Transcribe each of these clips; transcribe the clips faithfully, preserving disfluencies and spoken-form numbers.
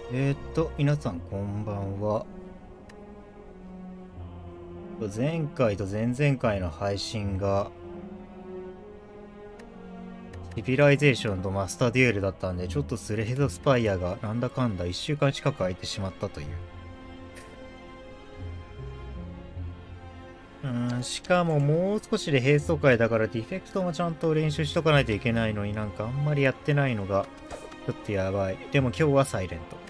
えーっと、皆さんこんばんは。前回と前々回の配信が、シビライゼーションとマスターデュエルだったんで、ちょっとスレヘドスパイアがなんだかんだいっしゅうかん近く空いてしまったという。うーん、しかももう少しで並走会だからディフェクトもちゃんと練習しとかないといけないのになんかあんまりやってないのが、ちょっとやばい。でも今日はサイレント。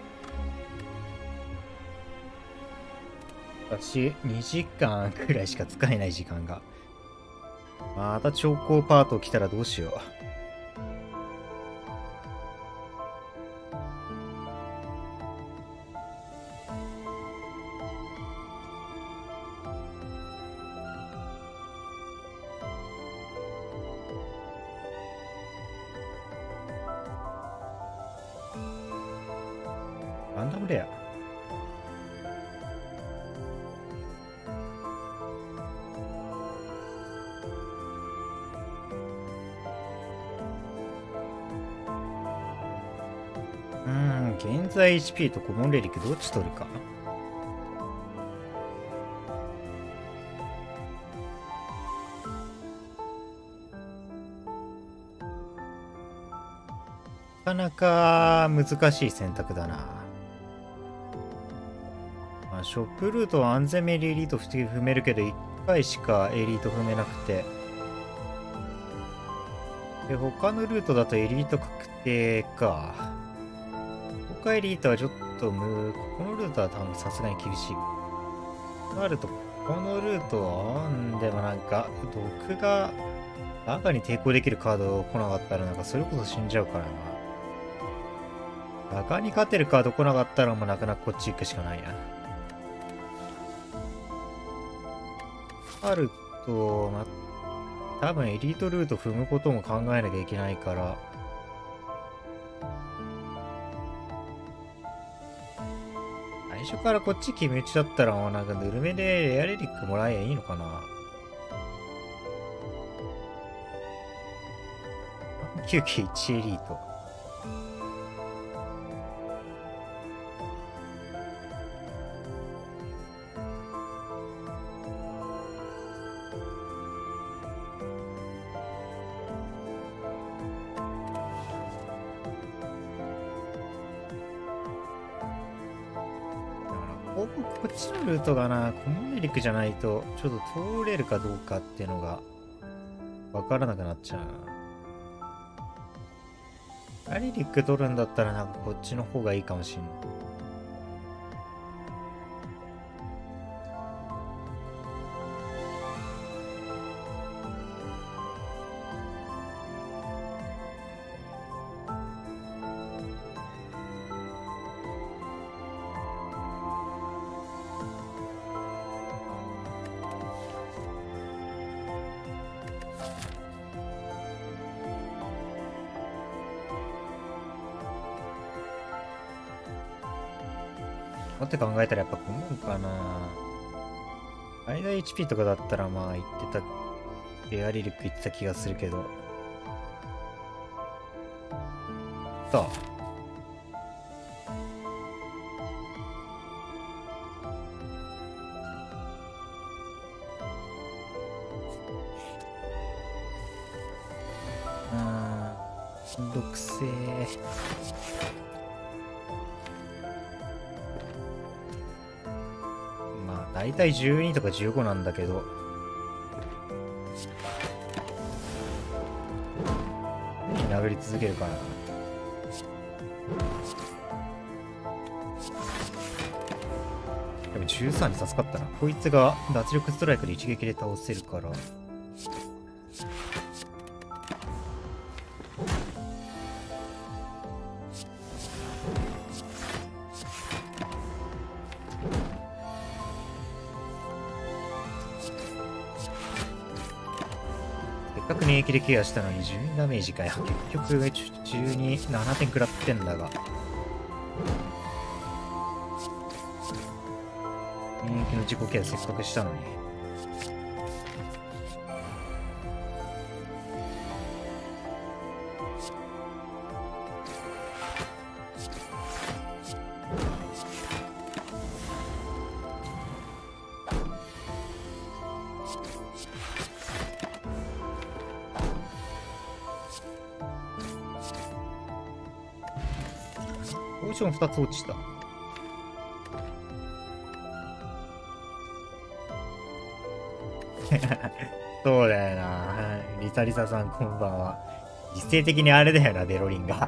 私、にじかんくらいしか使えない時間が。また長考パート来たらどうしよう。ランダムレア。うーん、現在 エイチピー とコモンレリックどっち取るか。なかなか難しい選択だな。まあ、ショップルートは安全面エリート踏めるけど、いっかいしかエリート踏めなくて。で、他のルートだとエリート確定か。他エリートはちょっとむ、このルートは多分さすがに厳しい。となると、このルートは、んでもなんか、毒が、赤に抵抗できるカード来なかったら、なんかそれこそ死んじゃうからな。赤に勝てるカード来なかったら、もうなかなかこっち行くしかないな。あると、ま、多分エリートルート踏むことも考えなきゃいけないから、最初からこっち決め打ちだったら、もうなんかぬるめでレアレリックもらえばいいのかな。きゅうきゅういちエリート。こっちのルートがな、コモンレリックじゃないと、ちょっと通れるかどうかっていうのが、わからなくなっちゃうな。レアレリック取るんだったら、なんかこっちの方がいいかもしんない。って考えたらやっぱコモンかな。間 エイチピー とかだったらまあ言ってた、レアリリック言ってた気がするけど。さあ。うーん、しんどくせー。だいたいじゅうにとかじゅうごなんだけど。殴り続けるかな。でもじゅうさんに助かったな。こいつが脱力ストライクで一撃で倒せるから。せっかく免疫でケアしたのにじゅうにダメージかよ。結局じゅうに、ななてん食らってんだが。免疫の自己ケアせっかくしたのに。 ポーションふたつ落ちた。そうだよな。リサリサさんこんばんは。実勢的にあれだよな、ベロリンが。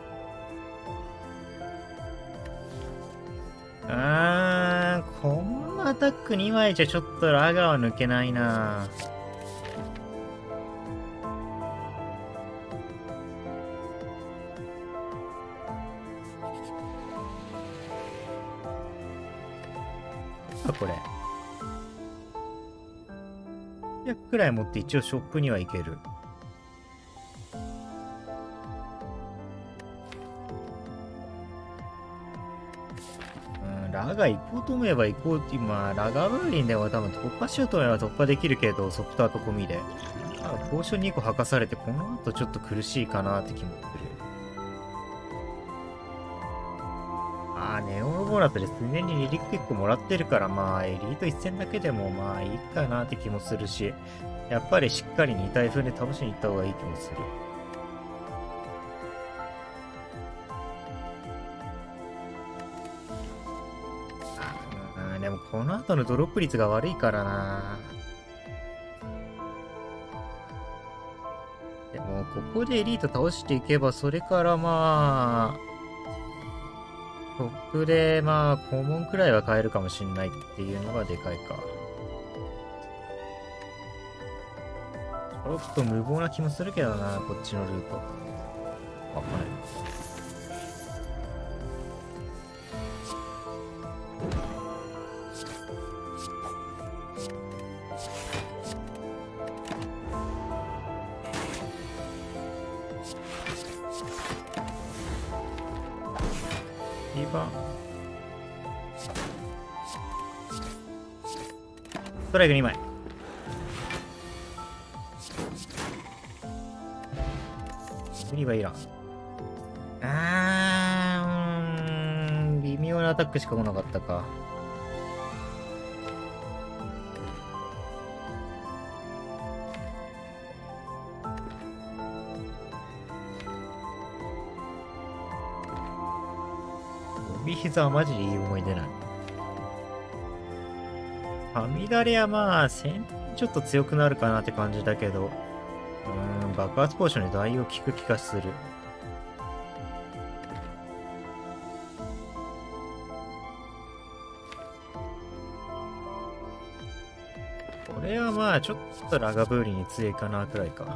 あー、こんなアタックにまいじゃちょっとラガーは抜けないな。あ、これ。ひゃくくらい持って一応ショップには行ける。ラガ行こうと思えば行こうって、今、ラガブーリンでは多分突破しようと思えば突破できるけど、ソフトアート込みで。あ、ポーションにこ吐かされて、この後ちょっと苦しいかなって気もする。あー、ネオロボラットですでにリリックいっこもらってるから、まあ、エリート一戦だけでもまあいいかなって気もするし、やっぱりしっかりに体風で倒しに行った方がいい気もする。でもこの後のドロップ率が悪いからな。でもここでエリート倒していけば、それからまあトップでまあ肛門くらいは買えるかもしんないっていうのがでかいか。ちょっと無謀な気もするけどな、こっちのルート。あ、これストライクにまい。無理はいらん。あー、うーん、微妙なアタックしか来なかったか。帯膝はマジでいい思い出ない。はみだれはまあ、戦ちょっと強くなるかなって感じだけど、うーん、爆発ポーションで代用効く気がする。これはまあ、ちょっとラガブーリに強いかなくらいか。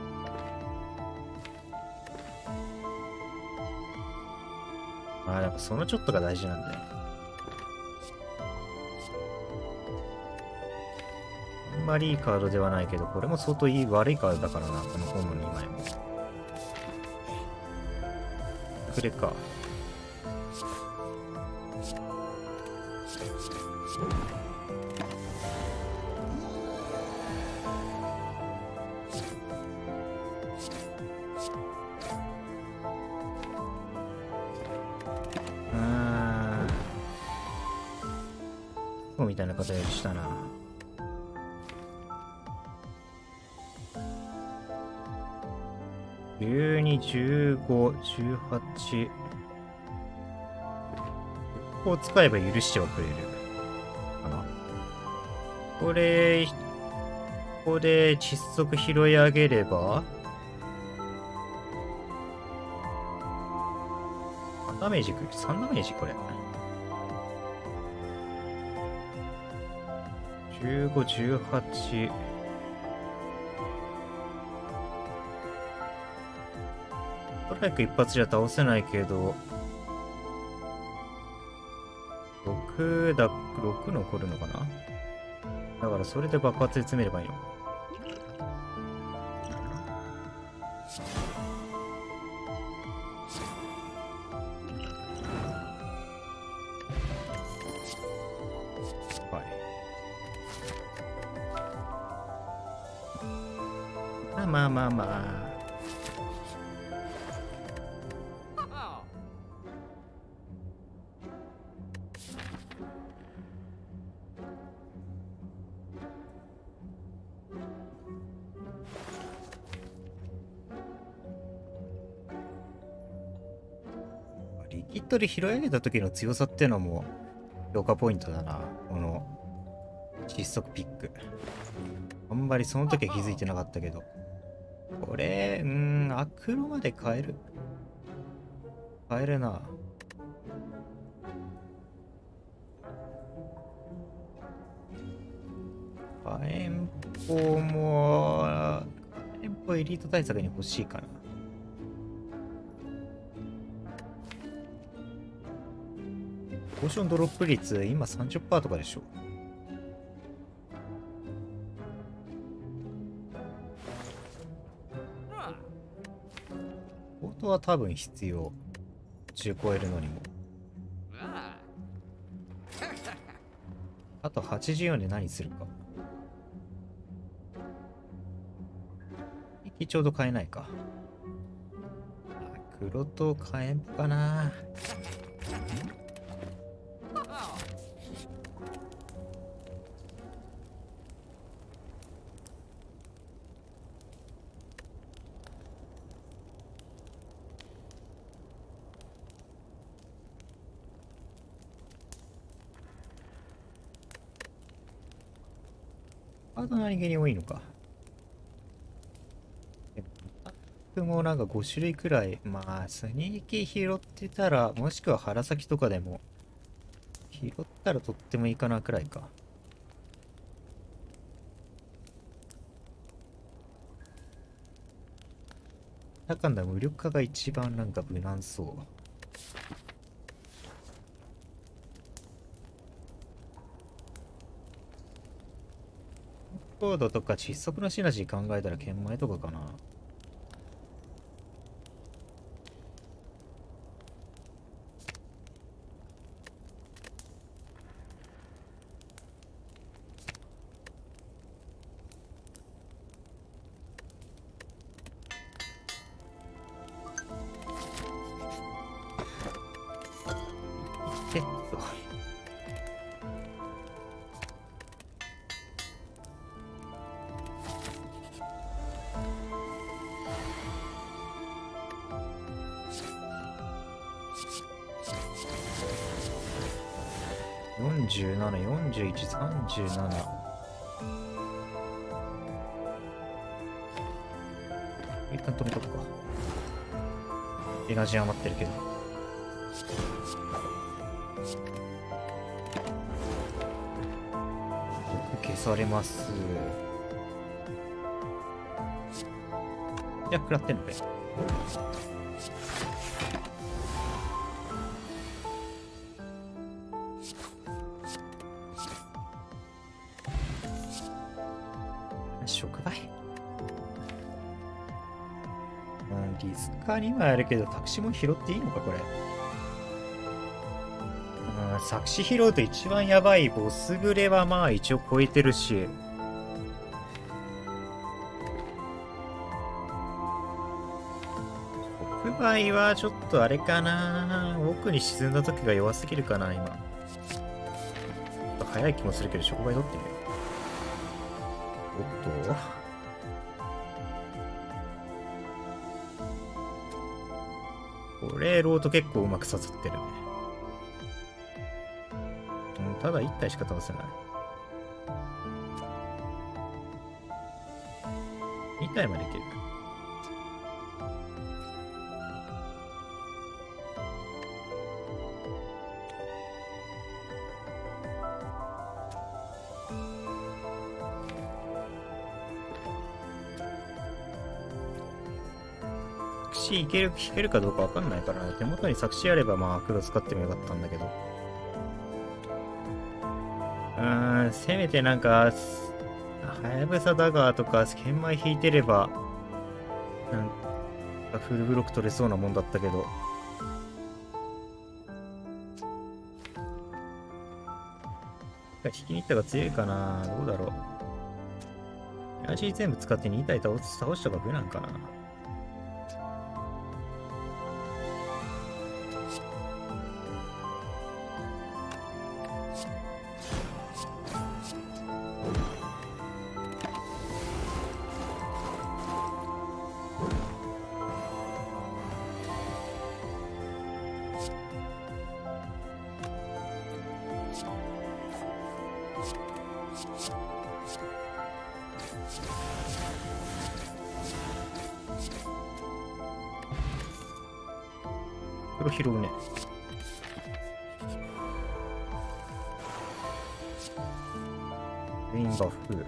まあ、やっぱそのちょっとが大事なんだよ。あんまりいいカードではないけど、これも相当いい悪いカードだからな、この本のにまいも。これか。うーん。そうみたいな形したな。じゅうに、じゅうご、じゅうはち。ここを使えば許してはくれる。かな。これ、ここで窒息拾い上げれば、ダメージくる。さんダメージこれ。じゅうご、じゅうはち。ストライク一発じゃ倒せないけど、ろくだ、ろく残るのかな。だからそれで爆発で詰めればいいのか。はい。まあまあまあまあ。リリキッドで拾い上げた時の強さってのも評価ポイントだな。この失速ピック。あんまりその時は気づいてなかったけど。これ、うーん、アクロまで変える。変えるな。火炎砲も、火炎砲エリート対策に欲しいかな。ポーションドロップ率、今 さんじゅっパーセント とかでしょ。オートは多分必要。中超えるのにも。あとはちじゅうよんで何するか。ちょうど買えないか。黒と火炎かな。あと何気に多いのか。もうなんかご種類くらい、まあ、スニーキー拾ってたら、もしくは腹先とかでも、拾ったらとってもいいかなくらいか。だかんだ無力化が一番なんか無難そう。コードとか窒息のシナジー考えたら研磨とかかな。えっと。よんじゅうなな、よんじゅういち、さんじゅうなな。一旦止めとくか。エナジー余ってるけど。消されます。いや、食らってんのかよ。触媒。うん、リスカーにはあるけど、タクシーも拾っていいのか、これ。うん、作詞拾うと一番やばいボスグレはまあ一応超えてるし。触媒はちょっとあれかな。奥に沈んだ時が弱すぎるかな、今。ちょっと早い気もするけど、触媒取ってみよう。おっと。これ、ロート結構うまく刺さってるね。うん、ただいち体しか倒せない。に体までいける。作詞いける、弾けるかどうかわかんないからね。手元に作詞あればまあ黒使ってもよかったんだけど。うーん、せめてなんか、はやぶさダガーとか剣舞引いてれば、なんかフルブロック取れそうなもんだったけど。引きに行った方が強いかな。どうだろう。エナジー全部使ってに体倒す、倒した方が無難かな。 黒拾うね。レインバフ。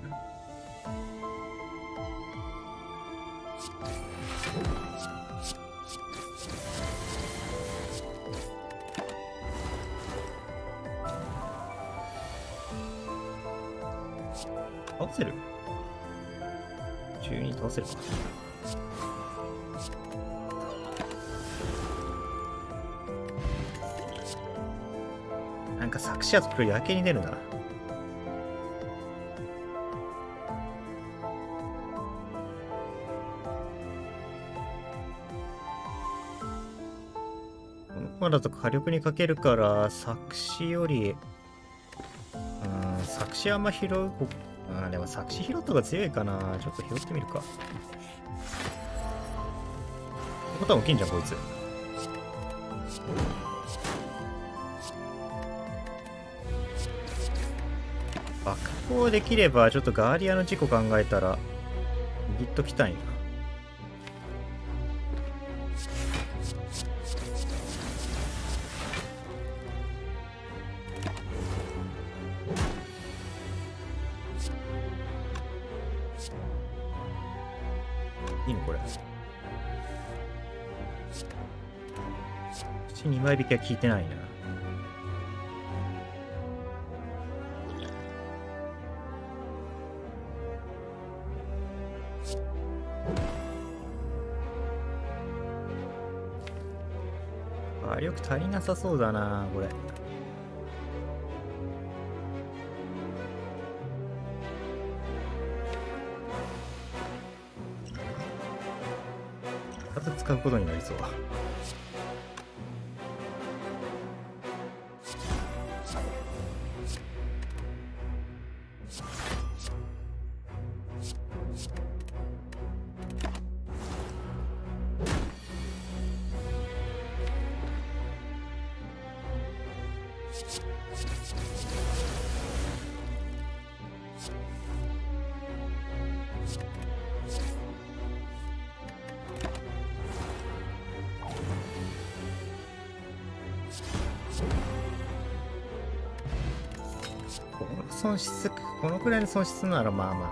倒せる？じゅうに倒せるか。なんか作詞やとやけに出るな。このコマだと火力にかけるから作詞より、うん、作詞あんま拾う。あーでも作詞拾った方が強いかな。ちょっと拾ってみるか。ボタン大きいんじゃんこいつ。爆砲できればちょっとガーディアの事故考えたら握っときたいな。いいのこれ。にまい引きは効いてないな。火力足りなさそうだなこれ。ふたつ使うことになりそう。この損失、このくらいの損失ならまあまあま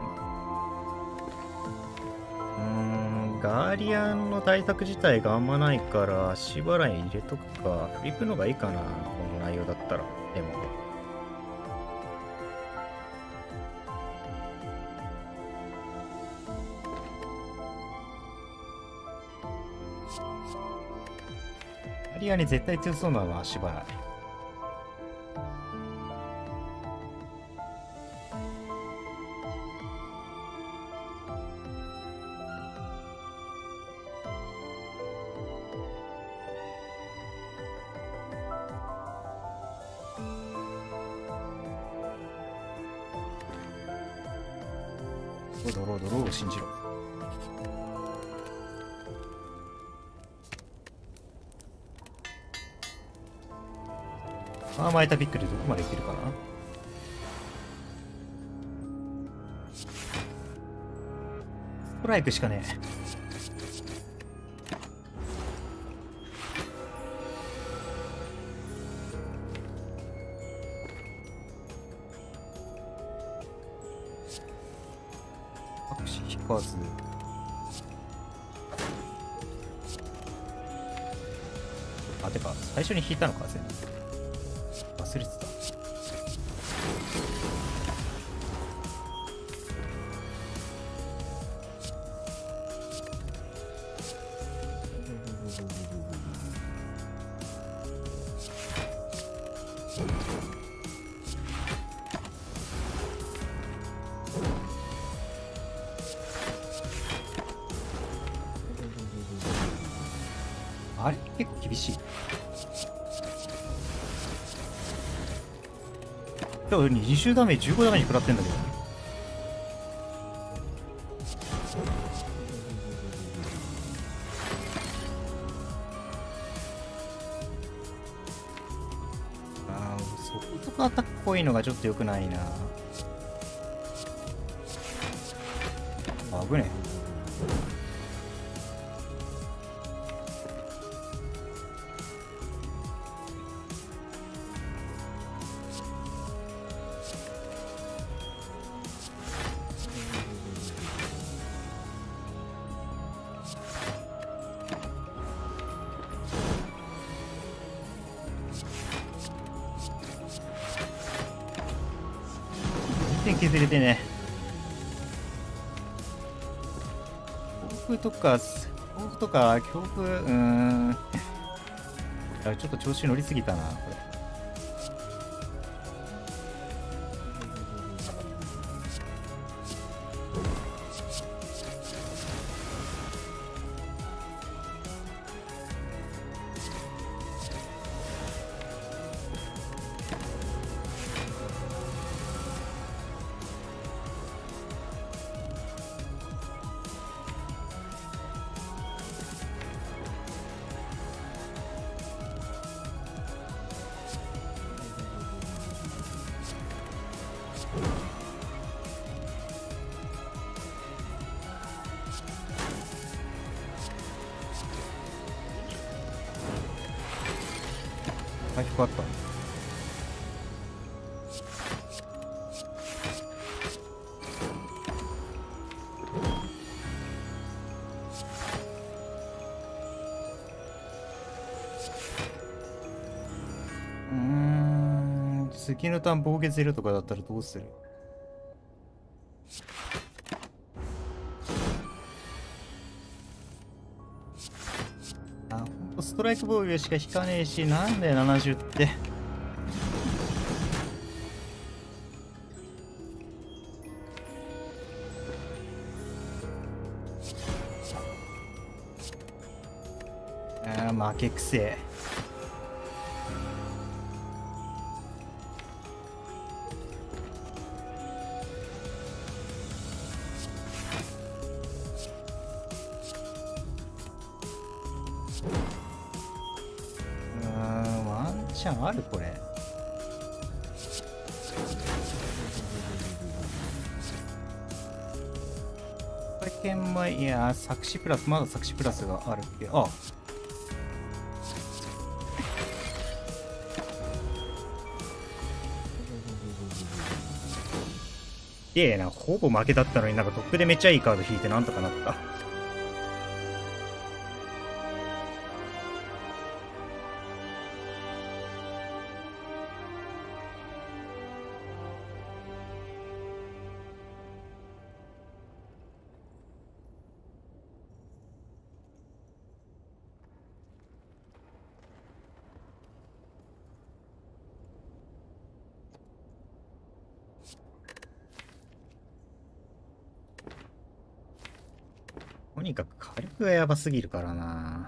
あ。うーん、ガーディアンの対策自体があんまないから足払いに入れとくか。フリップの方がいいかな、この内容だったら。でも。ガーディアンに絶対強そうなのは足払い。ドロードローを信じろ。アーマーイタビックでどこまでいけるかな。ストライクしかねえ。引かず。あ、てか最初に引いたのか全部忘れてた。あれ結構厳しい。今日にじゅうダメージじゅうごダメージ食らってんだけど。ああ、そこそこアタック濃いのがちょっと良くないな。 危ねえ。全然削れてね。強風とか、強風とか、強風、うーん。あ、ちょっと調子乗りすぎたな、これ。回復あったの？うーん、次のターン防御ゼロとかだったらどうする？あ、ほんとストライク防御しか引かねえし、なんだよななじゅうって。ああ、負けくせえ。うーん、ワンチャンあるこれ。研米、いやー、作詞プラス、まだ作詞プラスがあるっけ。あ、いやいやな、ほぼ負けだったのになんかトップでめっちゃいいカード引いてなんとかなった。とにかく火力がやばすぎるからな。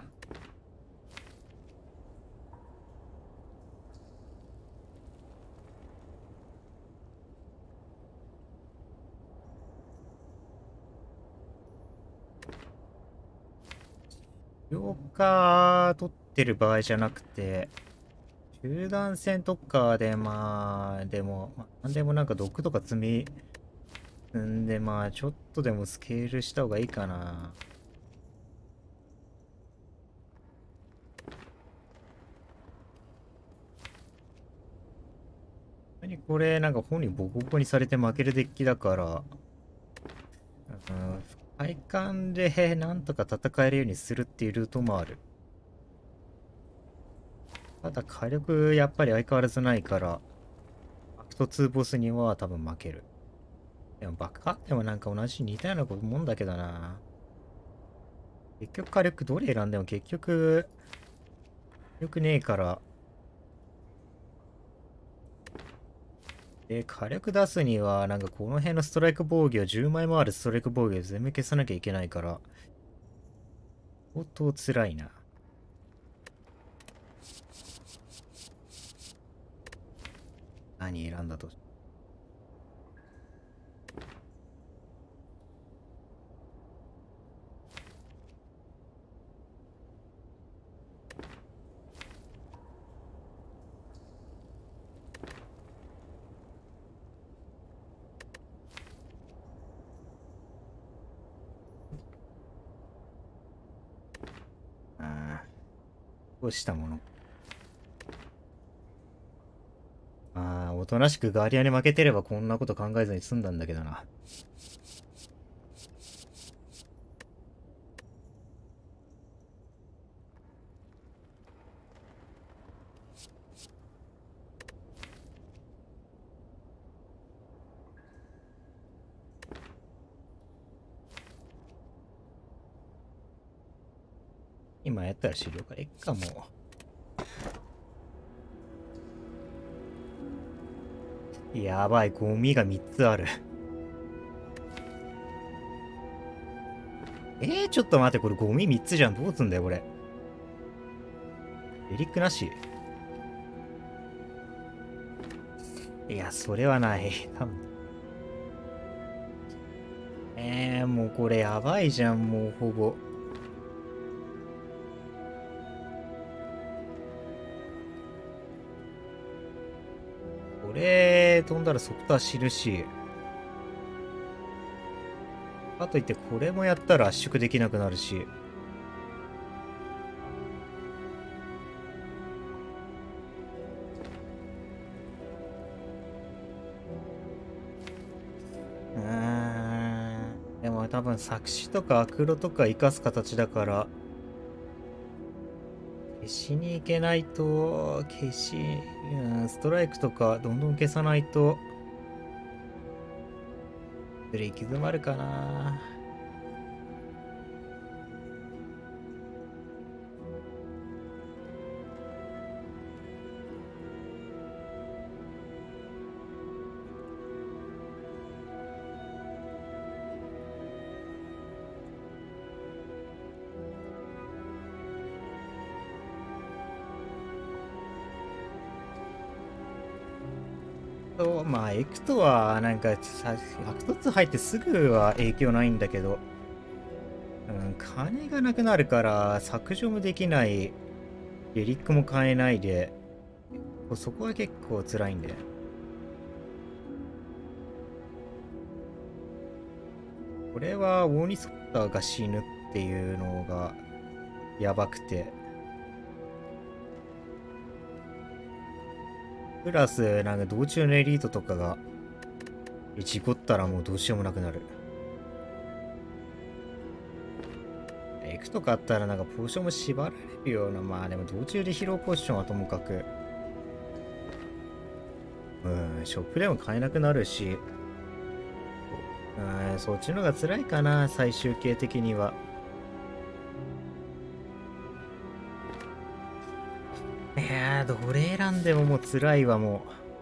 強化取ってる場合じゃなくて、集団戦とかでまあ、でも、まあ、なんでもなんか毒とか積み、んでまあ、ちょっとでもスケールした方がいいかな。何これ、なんか本人ボコボコにされて負けるデッキだから、うん、体感でなんとか戦えるようにするっていうルートもある。ただ火力やっぱり相変わらずないから、アクトツーボスには多分負ける。でもバックアップでもなんか同じ似たようなもんだけどな。結局火力どれ選んでも結局、よくねえから。で、火力出すには、なんかこの辺のストライク防御、じゅうまいもあるストライク防御全部消さなきゃいけないから、相当辛いな。何選んだと。 どうしたもの。ああ、おとなしくガーディアンに負けてればこんなこと考えずに済んだんだけどな。今やったら終了か。えっか、もう。やばい、ゴミがみっつある。えー、ちょっと待って、これゴミみっつじゃん。どうすんだよ、これ。エリックなし。いや、それはない。多分。えー、もうこれやばいじゃん、もうほぼ。これ、飛んだら速度は死ぬし。かといって、これもやったら圧縮できなくなるし。うーん。でも多分、作詞とかアクロとか生かす形だから、消しに行けないと、消し、うん、ストライクとかどんどん消さないと、それ行き詰まるかな。と、まあ、エクトは、なんかさ、アクトツー入ってすぐは影響ないんだけど、うん、金がなくなるから、削除もできない、リリックも買えないで、そこは結構辛いんで。これは、オーニソッターが死ぬっていうのが、やばくて。プラス、なんか道中のエリートとかが、事故ったらもうどうしようもなくなる。エクとかあったらなんかポーションも縛られるような、まあでも道中で疲労ポーションはともかく、うん、ショップでも買えなくなるし、うん、そっちのが辛いかな、最終形的には。いやー、どれ選んでももう辛いわ、も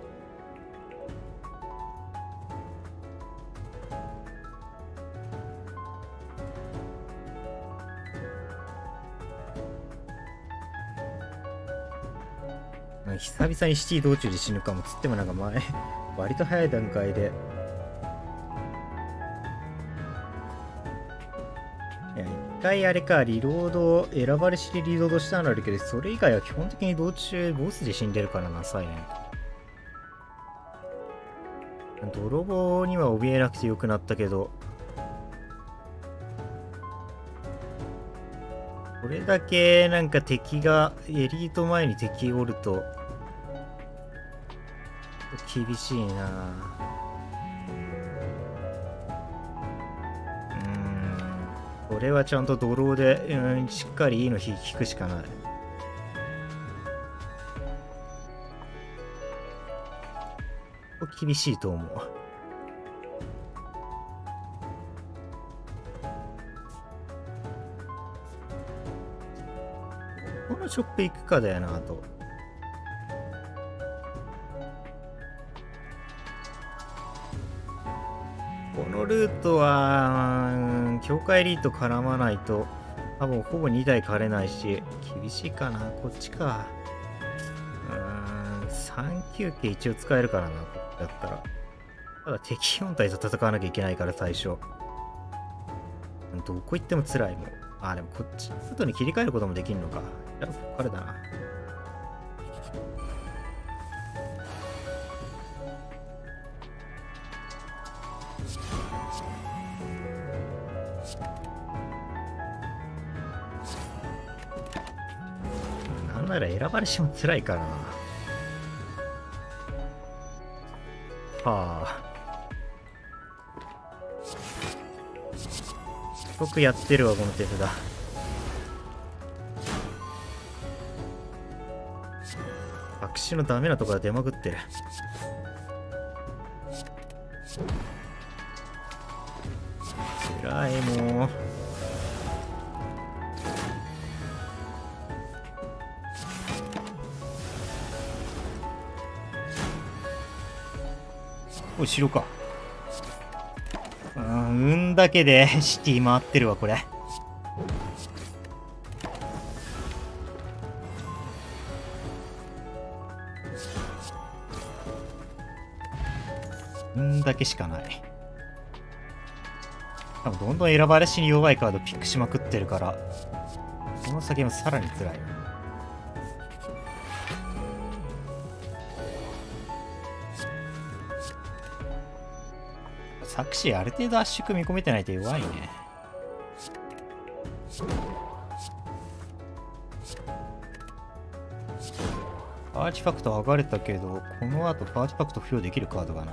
う。久々にシティ道中で死ぬかもつってもなんか前、割と早い段階で。いや、一回あれか、リロード、選ばれしでリロードしたのあるけど、それ以外は基本的に道中ボスで死んでるからな、サイレント。泥棒には怯えなくてよくなったけど、これだけなんか敵が、エリート前に敵おると、厳しいな。うーん。これはちゃんとドローで、うん、しっかりいいの引くしかない。厳しいと思う。このショップ行くかだよな、あと。このルートは、うん、境界エリート絡まないと、多分ほぼにだい借れないし、厳しいかな、こっちか。うーん、さん休憩一応使えるからな、こっちだったら。ただ敵よん体と戦わなきゃいけないから、最初。どこ行っても辛いもん。あ、でもこっちの外に切り替えることもできるのか。じゃあ、こっからだな。 なんなら選ばれしも辛いからな。はあ。僕やってるわ、この手札。白紙のダメなところが出まくってる。辛い、もう。後ろか。うん、運だけでシティ回ってるわ、これ。運だけしかない。多分どんどん選ばれしに弱いカードピックしまくってるから、この先もさらに辛い。作詞ある程度圧縮見込めてないと弱いね。アーティファクト剥がれたけど、この後アーティファクト付与できるカードがない。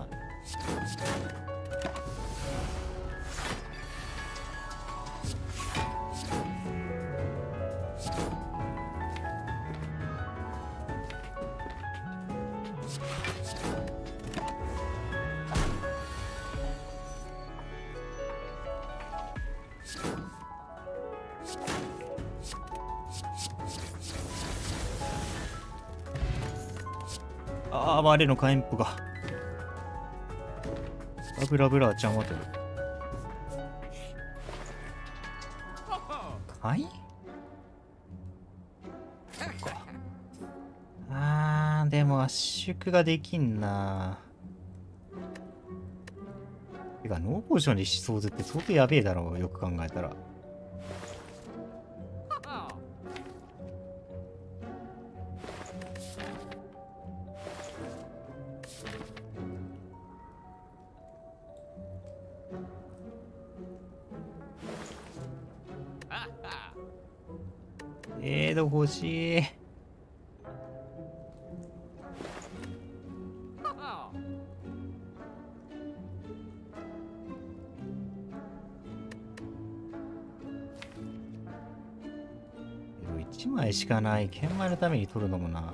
ああ、我の火炎符が。ラブラブラーちゃんはとる。はいそっか。あー、でも圧縮ができんな。てか、ノーポーションでしそうずって相当やべえだろう、よく考えたら。えーど欲しい。いちまいしかない。研磨のために取るのもな。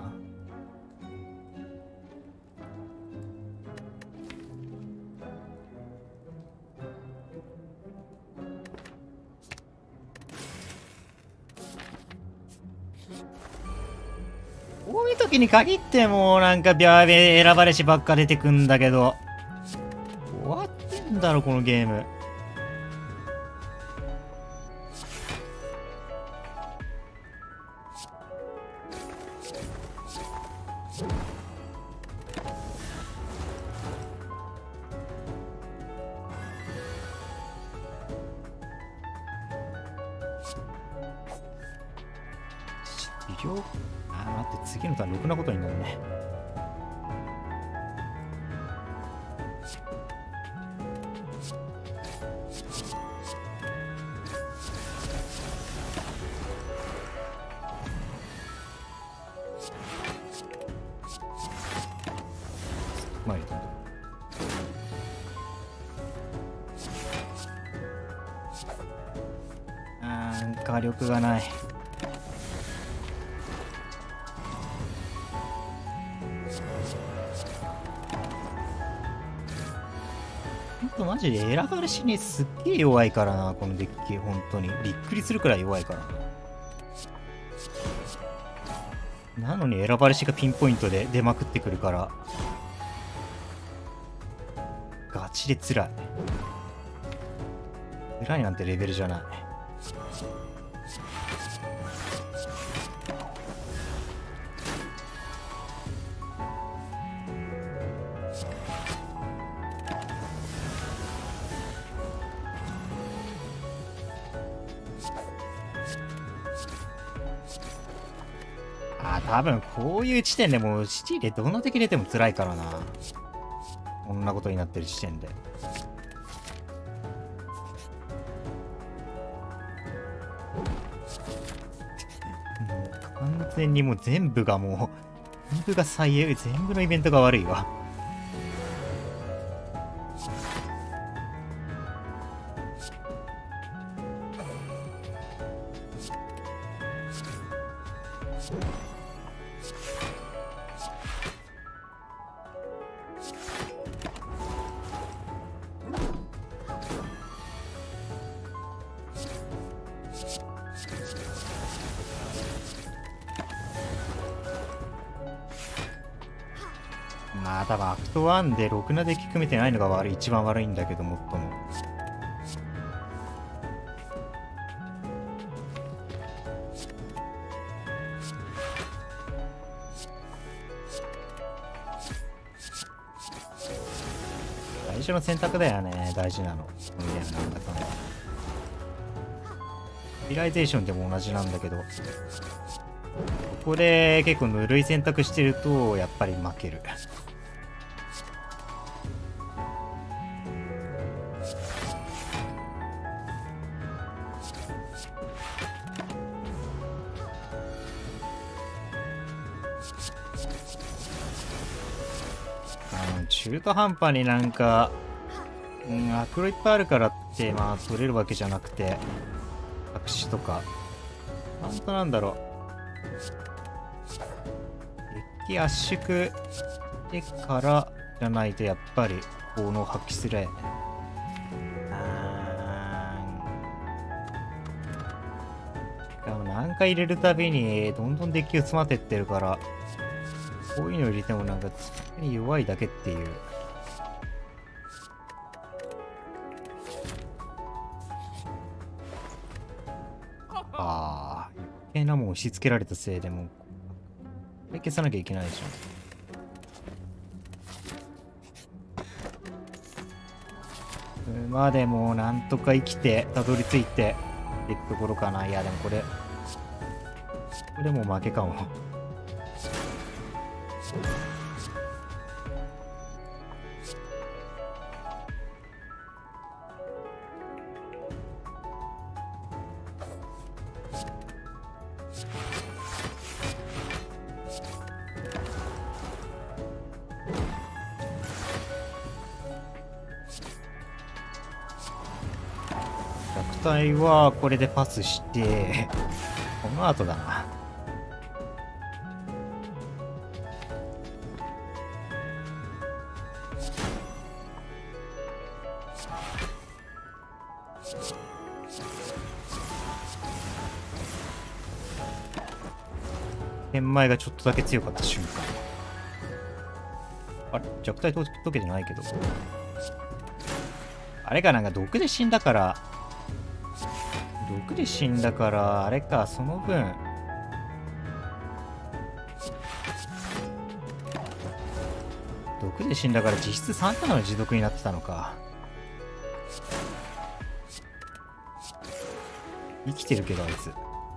こういう時に限ってもうなんかビャーベ選ばれしばっか出てくんだけど、終わってんだろこのゲーム。医療、あー待って、次のターンろくなことになるね。前に飛んだ。あー、火力がない。マジで選ばれしにすっげえ弱いからな、このデッキ。本当にびっくりするくらい弱いからな。なのに選ばれしがピンポイントで出まくってくるからガチで辛い。辛いなんてレベルじゃない。多分こういう地点でもシティでどの敵出ても辛いからな。こんなことになってる時点で。もう完全にもう全部がもう、全部が最悪、全部のイベントが悪いわ。まあ多分アクトワンでろくなデッキ組めてないのが悪い、一番悪いんだけど、もっとも。最初の選択だよね、大事なの。みたいな、なんだかんだ。リライゼーションでも同じなんだけど、ここで結構ぬるい選択してると、やっぱり負ける。中途半端になんか、うん、アクロいっぱいあるからって、まあ、取れるわけじゃなくて、隠しとか、本当なんだろう。デッキ圧縮してからじゃないと、やっぱり、効能発揮するやね。あー。しかも何回入れるたびに、どんどんデッキが詰まってってるから、こういうの入れてもなんか、弱いだけっていう。ああ、余計なもん押し付けられたせいでもう、これ消さなきゃいけないでしょ。まあでも、なんとか生きて、たどり着いて、っていくところかな。いや、でもこれ、これでもう負けかも。弱体はこれでパスして、この後だな。天前がちょっとだけ強かった瞬間。あれ弱体解けてないけど。あれかなんか毒で死んだから、毒で死んだから、あれか、その分。毒で死んだから実質さんターンの自毒になってたのか。生きてるけどあいつ。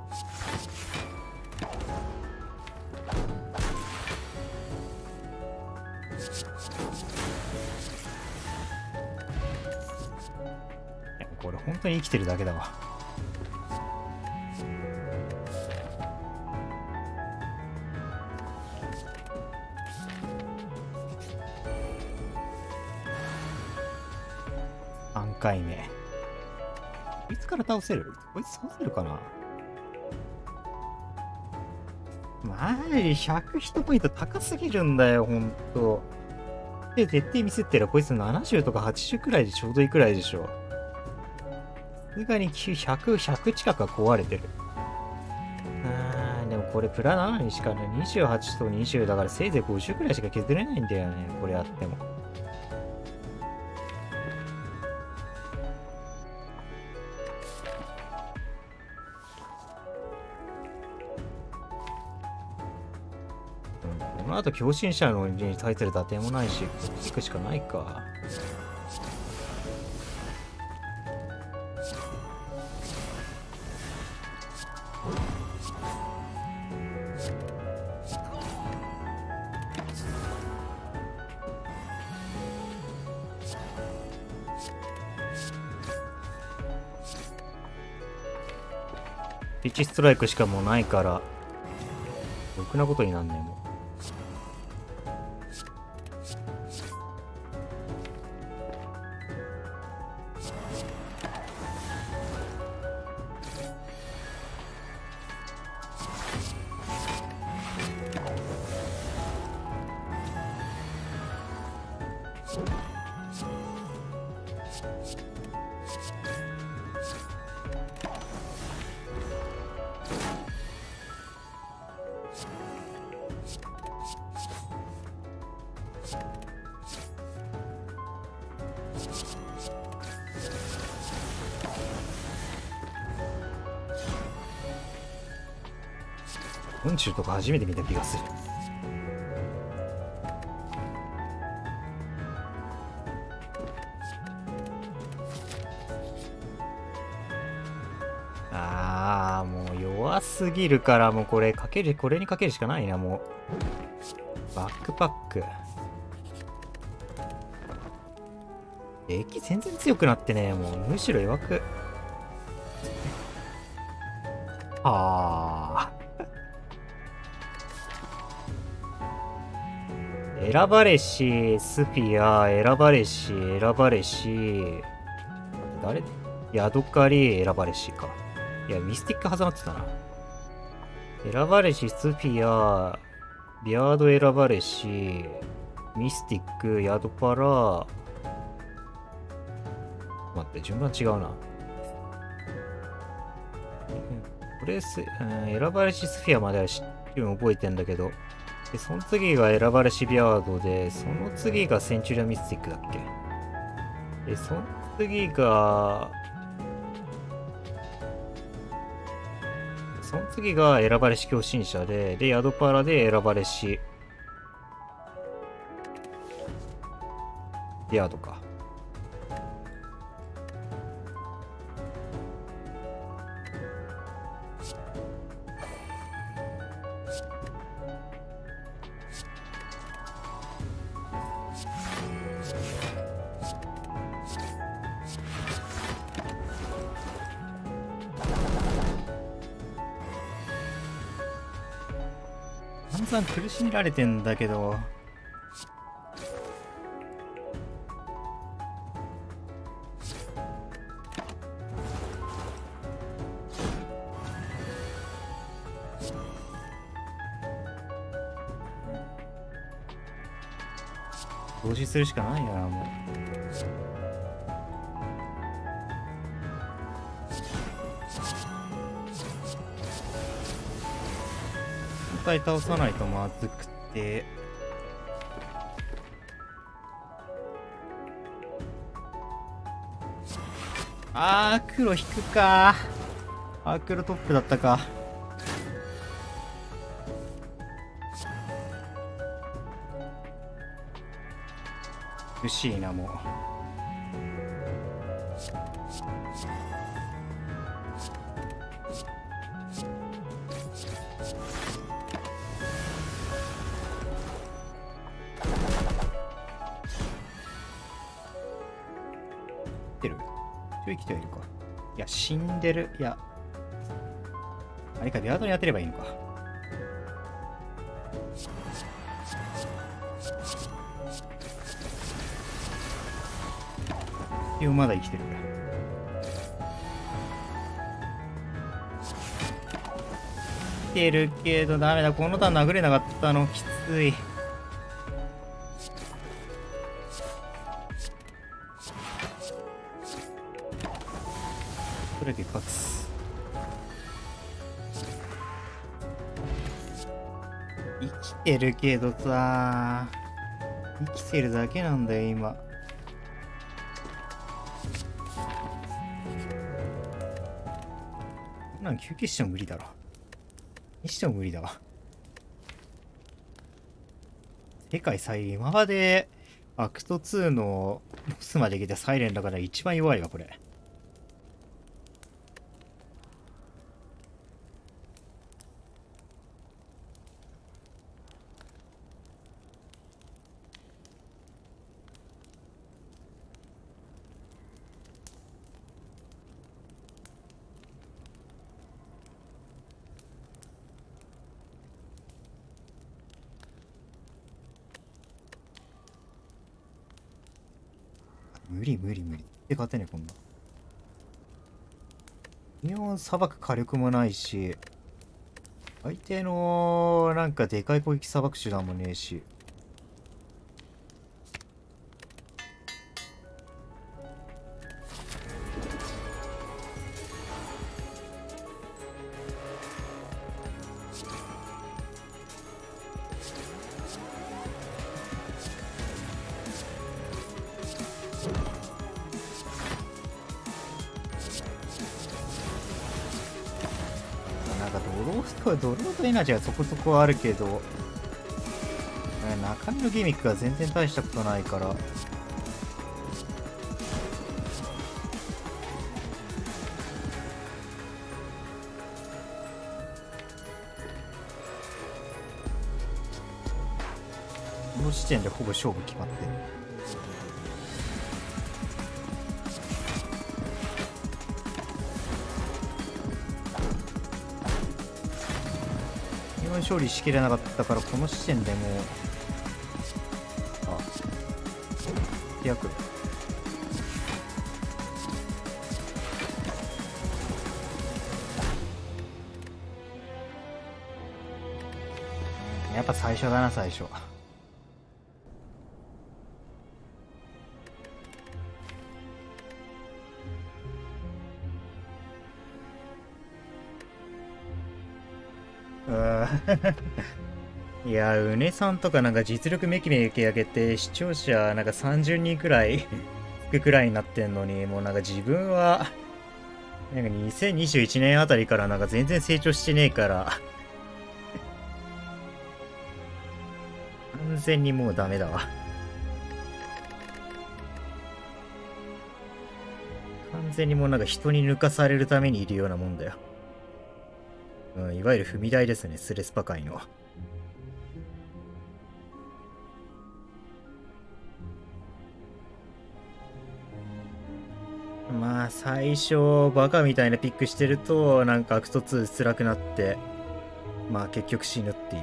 これ本当に生きてるだけだわ。さんかいめ。こいつから倒せる？こいつ倒せるかな？マジひゃくヒットポイント高すぎるんだよ、ほんと。で、絶対ミスってる。こいつななじゅうとかはちじゅうくらいでちょうどいいくらいでしょ。さすがにひゃく、ひゃく近くは壊れてる。あー、でもこれプラななにしかね、にじゅうはちとにじゅうだからせいぜいごじゅうくらいしか削れないんだよね。これやっても。この後狂信者のに対する打点もないし、引くしかないか。ピッチストライクしかもうないから、 ろくなことになんないもん。昆虫とか初めて見た気がする。あー、もう弱すぎるから、もうこれかける、これにかけるしかないな、もう。バックパック。敵全然強くなってね、もうむしろ弱く。あー。選ばれし、スフィア、選ばれし、選ばれし、誰ヤドカリ、選ばれしか。いや、ミスティック挟まってたな。選ばれし、スフィア、ビアード選ばれし、ミスティック、ヤドパラ、待って、順番違うな。これす、うん、選ばれしスフィアまでは知ってるの覚えてんだけど、で、その次が選ばれしビアードで、その次がセンチュリアミスティックだっけ。で、その次が、その次が選ばれし狂信者で、で、ヤドパラで選ばれし、ビアードか。散々苦しめられてんだけど。投資するしかないな、もう。本体倒さないとまずくて。あー、黒引くか。あー、黒トップだったか。苦しいな、もう。生きてる？一応生きてはいるか。いや、死んでる。いや。あれか、ビアードに当てればいいのか。いや、まだ生きてる。生きてるけどダメだ。このターン殴れなかったのきつい。それで勝つ。生きてるけどさ、生きてるだけなんだよ今。こんなん休憩しても無理だろ。にしても無理だわ。世界最今までアクトツーのボスまで来てサイレンだから一番弱いわこれ。 無理無理無理。って勝てねえ、こんな。日本砂漠火力もないし、相手のなんかでかい攻撃砂漠手段もねえし。ドローとエナジーはそこそこあるけど、中身のギミックが全然大したことないから。この時点でほぼ勝負決まってる。勝利しきれなかったから、この時点でもうあ約やっぱ最初だな。最初いや、うねさんとかなんか実力めきめき上げて、視聴者なんかさんじゅうにんくらいつくくらいになってんのに、もうなんか自分は、なんかにせんにじゅういちねんあたりからなんか全然成長してねえから、完全にもうダメだわ。完全にもうなんか人に抜かされるためにいるようなもんだよ。うん、いわゆる踏み台ですね、スレスパ界の。まあ、最初、バカみたいなピックしてると、なんかアクトツー辛くなって、まあ結局死ぬっていう。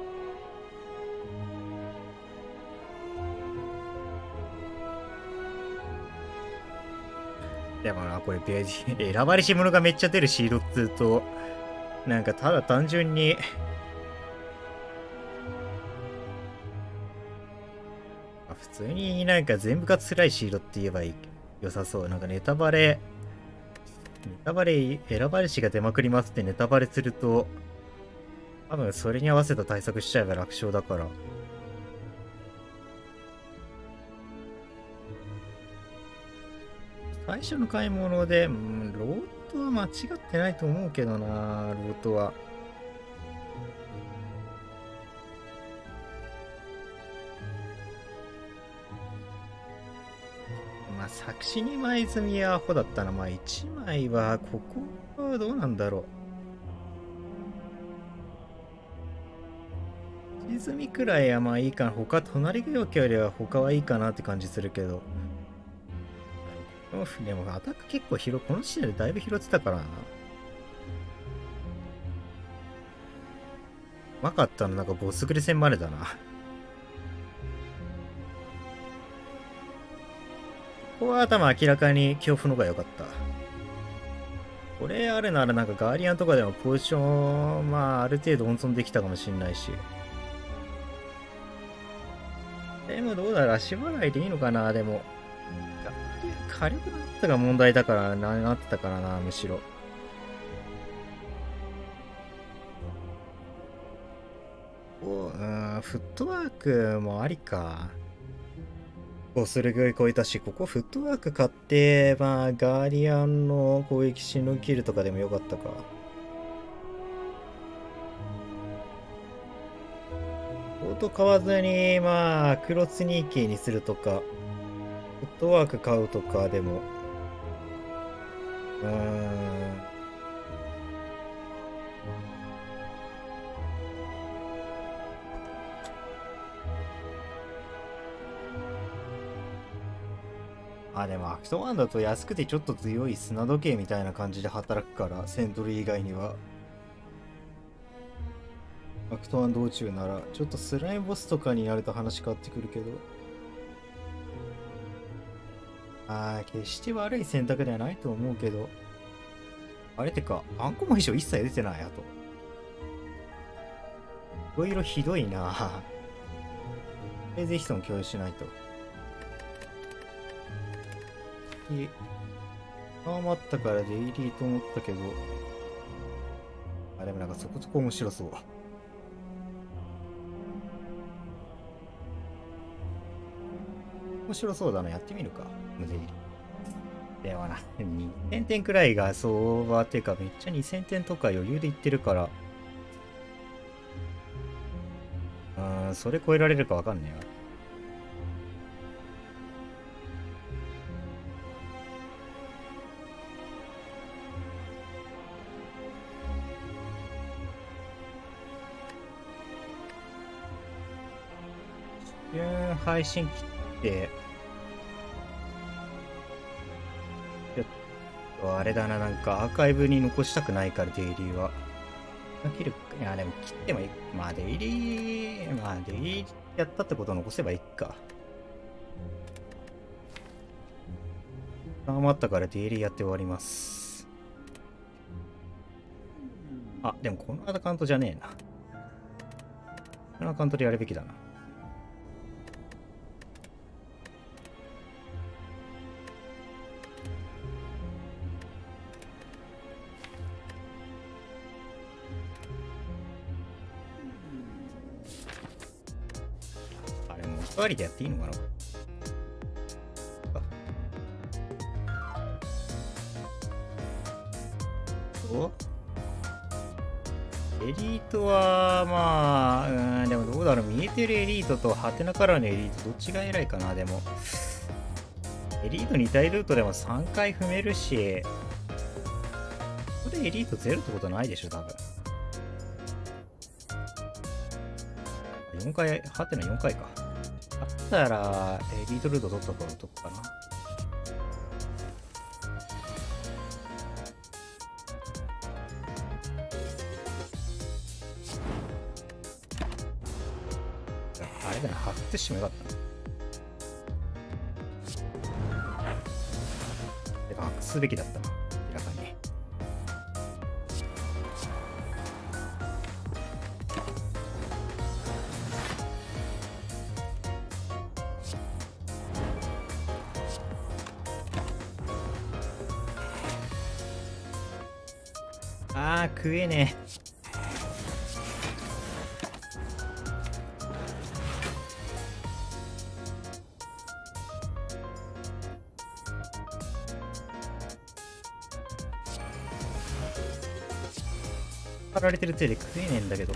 でもな、これ、選ばれし者がめっちゃ出るシードっつうと、なんかただ単純に普通になんか全部が辛いシードって言えばいい良さそう。なんかネタバレネタバレ選ばれしが出まくりますってネタバレすると多分それに合わせた対策しちゃえば楽勝だから。最初の買い物で、うん、ロートは間違ってないと思うけどな。ロートはまあ作詞にまい積みはアホだったな。まあいちまいはここはどうなんだろう。沈みくらいはまあいいかな。他隣がよきよりは他はいいかなって感じするけど。でもアタック結構拾この時点でだいぶ拾ってたからな。うまかったのなんかボスグレ戦までだな。ここは頭明らかに恐怖の方が良かった。これあるならなんかガーディアンとかでもポジションまあある程度温存できたかもしんないし。でもどうだろう、足払いでいいのかな。でも火力だったが問題だからな、なってたからな、むしろ。おうん、フットワークもありか。こうそれぐらい超えたし、ここフットワーク買って、まあ、ガーディアンの攻撃しのぎるとかでもよかったか。オート買わずに、まあ、クロスニーキーにするとか、フットワーク買うとかでも、うーん。あ、でもアクトワンだと安くてちょっと強い砂時計みたいな感じで働くから、セントリー以外には。アクトワン道中なら、ちょっとスライムボスとかになると話変わってくるけど。 ああ、決して悪い選択ではないと思うけど。あれってか、あんこも衣装一切出てない、あと。いろいろひどいな。これぜひとも共有しないと。で、余ったからデイリーと思ったけど。あ、でもなんかそこそこ面白そう。面白そうだな。やってみるか。無デイリー。でもな、にせんてんくらいが相場っていうか、めっちゃにせんてんとか余裕でいってるから。うーん、それ超えられるかわかんねえわ。配信切って、ちょっとあれだな、なんかアーカイブに残したくないから、デイリーは。切る、いや、でも切ってもいい。まあ、デイリー、まあ、デイリーやったってことを残せばいいか。余ったからデイリーやって終わります。あ、でもこのアカウントじゃねえな。このアカウントでやるべきだな。おかわりでやっていいのかな。おエリートは、まあ、うん、でもどうだろう。見えてるエリートとハテナからのエリート、どっちが偉いかな。でも、エリートに体ルートでもさんかい踏めるし、ここでエリートゼロってことないでしょ、多分。よんかい、ハテナよんかいか。だったら、エリートルート取ったからとこかな。あれだな、発掘してもよかったな。てか、発掘すべきだったな。明らかに。あー、食えねえ。貼られてる手で食えねえんだけど。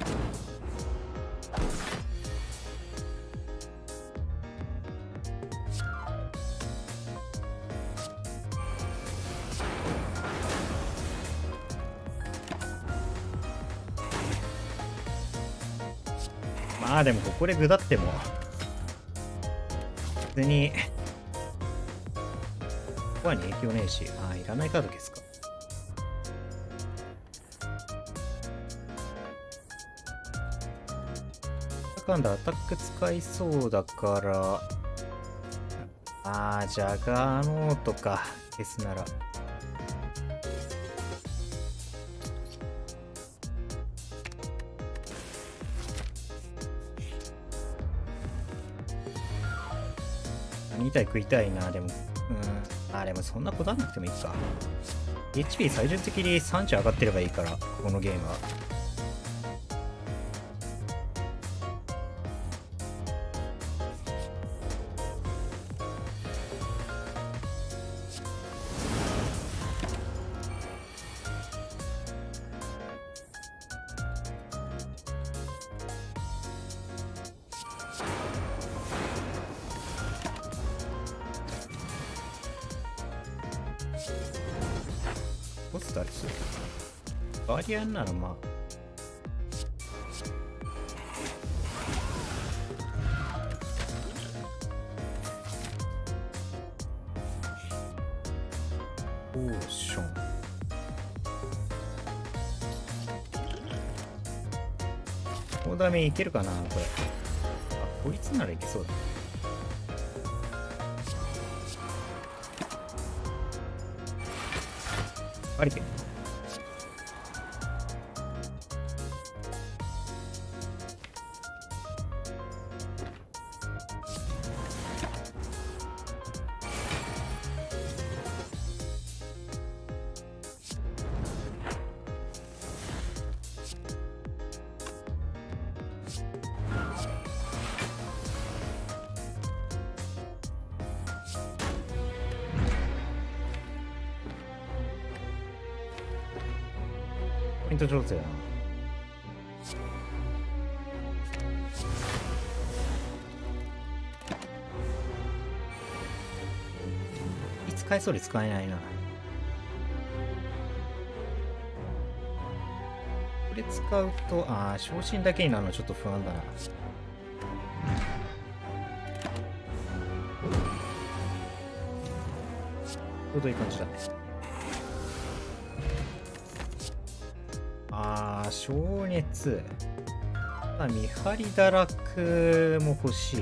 まあでもここで具だっても普通にコアに影響ねえし、ああいらないカード消すか。なんだアタック使いそうだから、ああジャガーノートか消すなら。に体食いたいな。でも、うん、あでもそんなこだわらなくてもいいか。 エイチピー 最終的にさんじゅう上がってればいいから、このゲームは。ポスターですよ。ガーディアンならまあ。ポーション。このダメいけるかなこれ。あ、こいつならいけそうだ。 ありけ。ポイント上手やな。いつ返そうで使えないな。これ使うと、ああ、昇進だけになるのちょっと不安だな。ちょうどいい感じだね。ああ、消熱。まあ、見張り堕落も欲しい。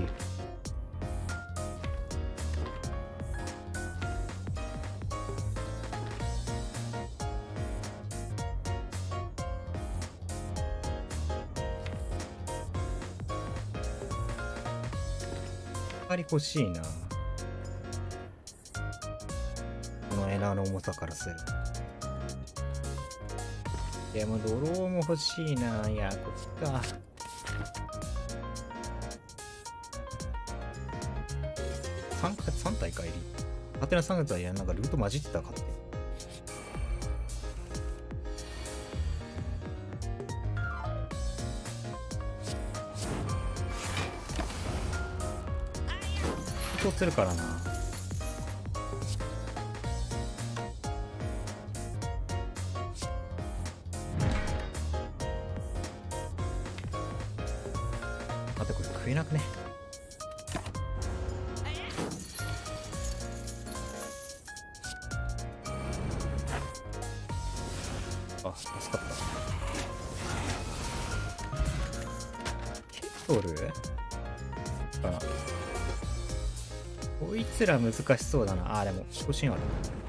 見張り欲しいな。このエナーの重さからする。でもドローも欲しいな。いや、こっちか。さんかさん体かいり。ハテナさん月はやなんかルート混じってたかって。そうするからな。あとこれ食えなくね。あ、助かった。ケトルかな。こいつら難しそうだな。あー、でも昇進ある。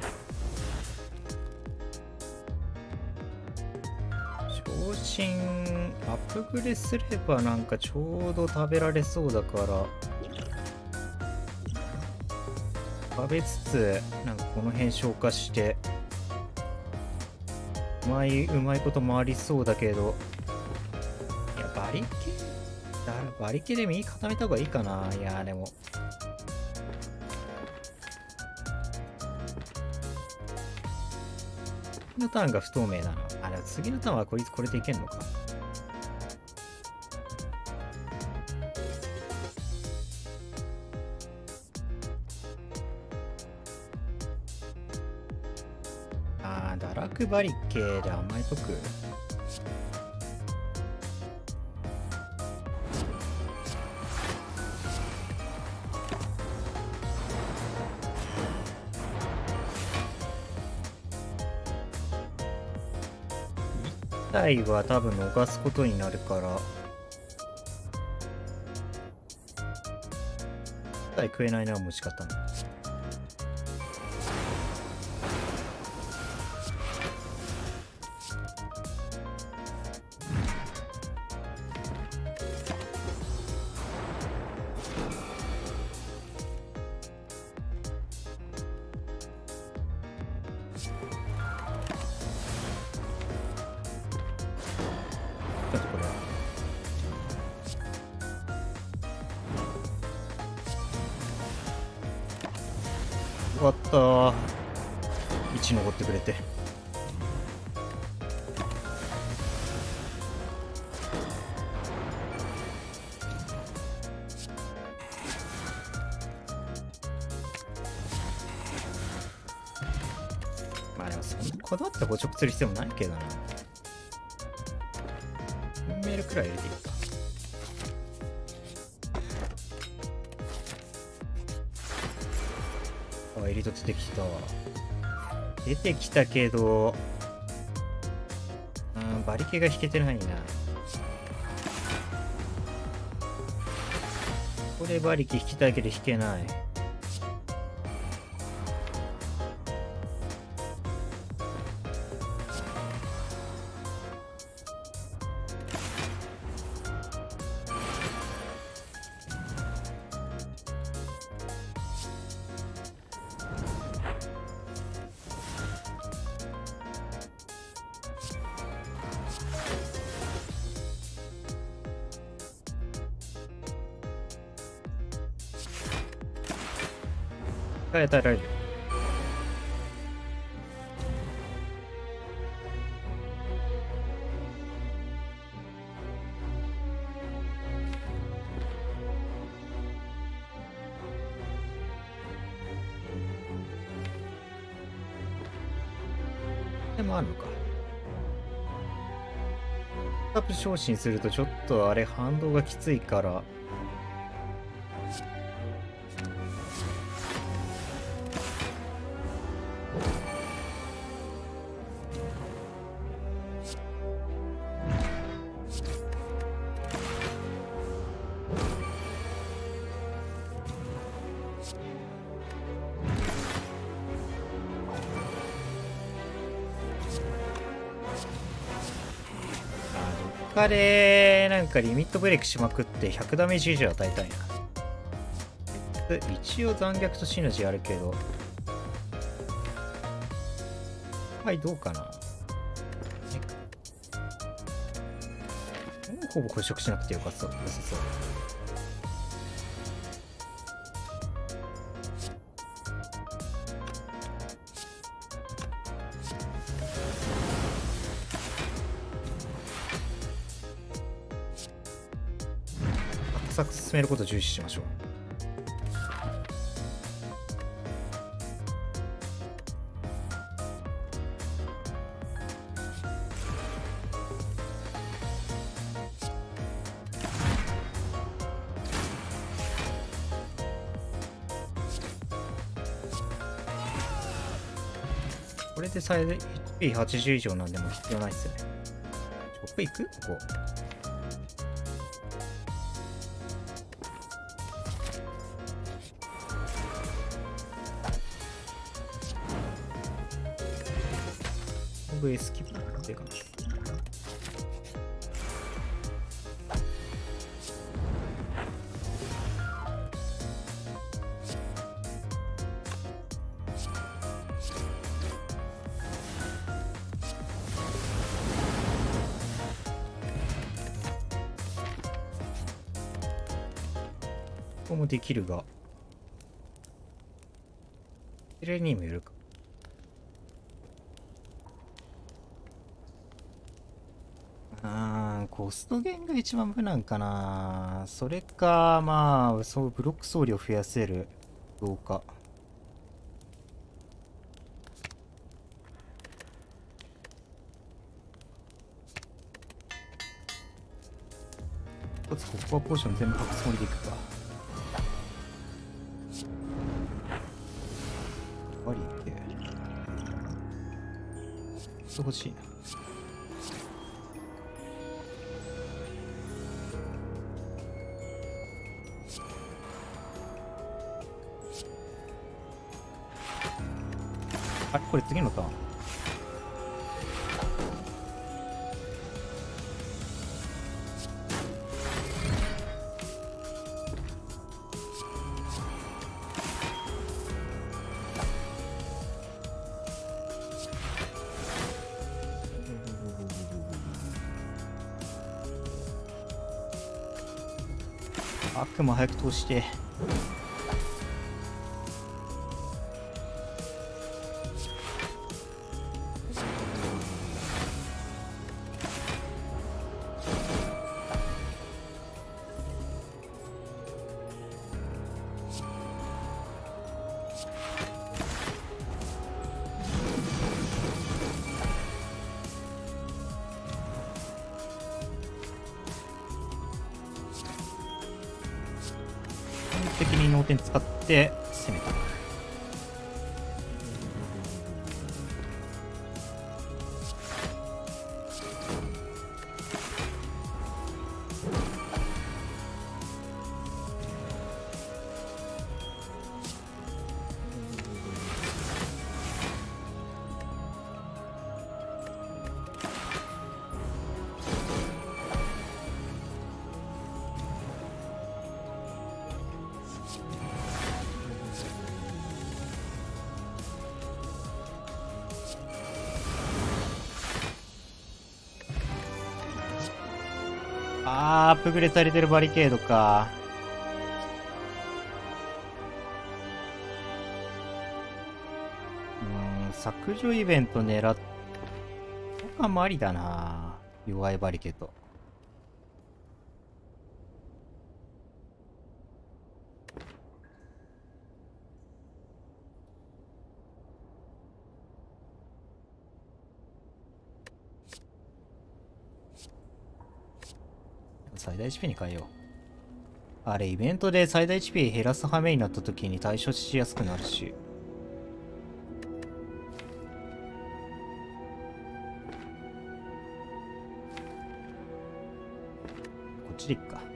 昇進アップグレすればなんかちょうど食べられそうだから食べつつ、なんかこの辺消化してうまいうまいこと回りそうだけど、いやバリケだバリケで右固めた方がいいかな。いやでも次のターンが不透明なの。あれ次のターンはこいつこれでいけんのか。あー、堕落バリケーで甘えとく。いち体は多分逃すことになるからいち体食えないのはもう仕方ない。ちょっとこれ終わったー。いち残ってくれて。まあでもそんなこだわって補直する必要もないけどな。メールくらい入れていいか。あ、エリート出てきた。出てきたけど、うん、馬力が引けてないな。これ馬力引きたいけど引けない。 回与えられる。でもあるのか。タップ昇進するとちょっとあれ反動がきついから。あれなんかリミットブレイクしまくってひゃくダメージ以上与えたいな。一応残虐とシノジーあるけど、はいどうかな。ほぼ捕食しなくてよかったそう。良さそう。サク進めることを重視しましょう。これで最大 エイチピーはちじゅう 以上なんでも必要ないっすよね。チョップいく？ここ。スキップっていうかな。ここもできるが、それにもよるか。コスト減が一番無難かな。それか、まあ、そう、ブロック総量増やせる。どうか。一つココアポーション全部隠すつもりでいくか。ワリって。そう欲しいな。あれこれ次のターン。悪魔早く通して。的に脳天使って攻めた。あー、アップグレードされてるバリケードか。 削除イベント狙っとかもありだな。弱いバリケード。最大 エイチピー に変えよう。あれ、イベントで最大 エイチピー 減らす羽目になった時に対処しやすくなるし。こっちでいっか。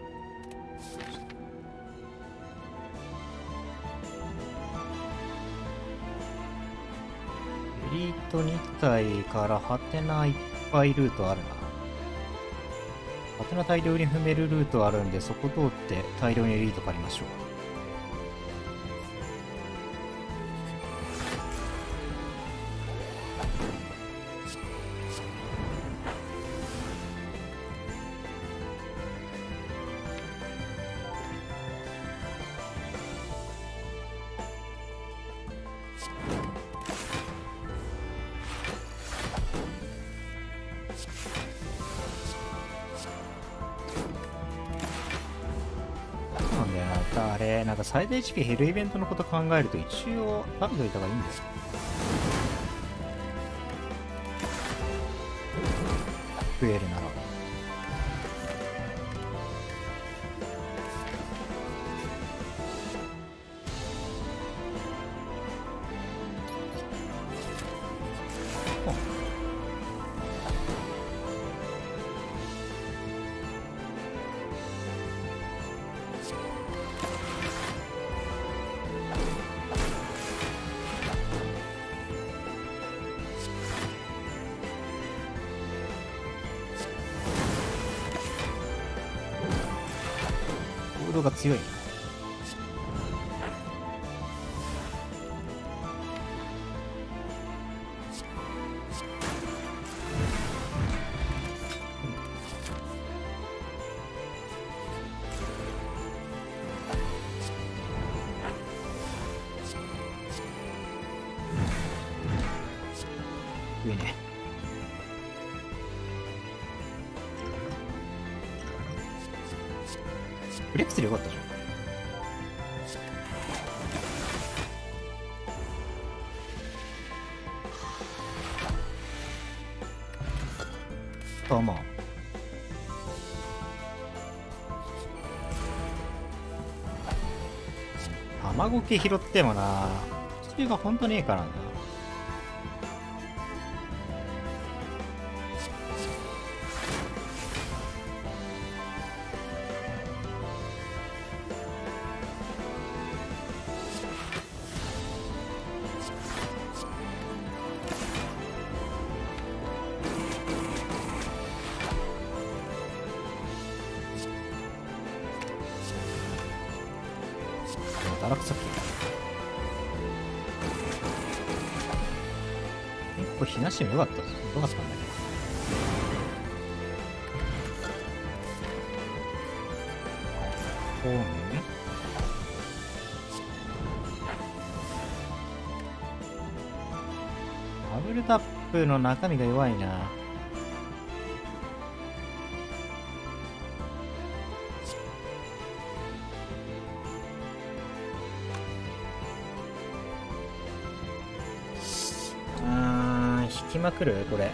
エリートに体からハテナいっぱいルートあるな。ハテナ大量に踏めるルートあるんで、そこ通って大量にエリート借りましょう。あれ、なんか最大 エイチピー 減るイベントのこと考えると一応食べといた方がいいんだよ。増えるなら。が強いな。いいね。フレックスでよかったじゃん。あ、まあ。卵系拾ってもな、口がほんとねえからな。堕落先結構ひなしもよかったです。どうだったんだけど。本ダブルタップの中身が弱いな。引きまくるこれ。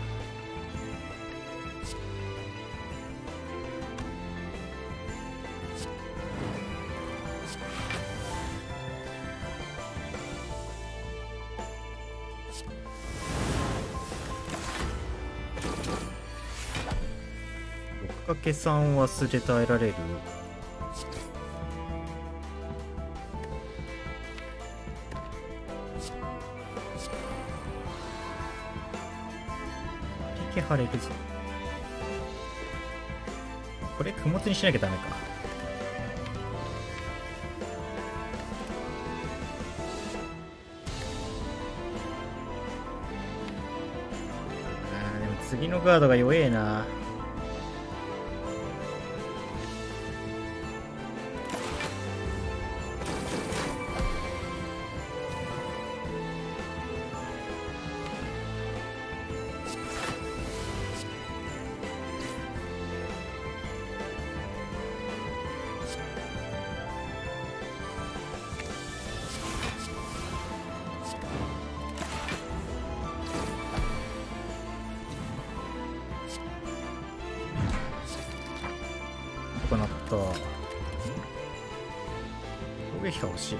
ろくかけさん 忘れ耐えられる。晴れるぞ。これ雲つにしなきゃダメか。あーでも次のガードが弱えな。 まった。攻撃が欲しい。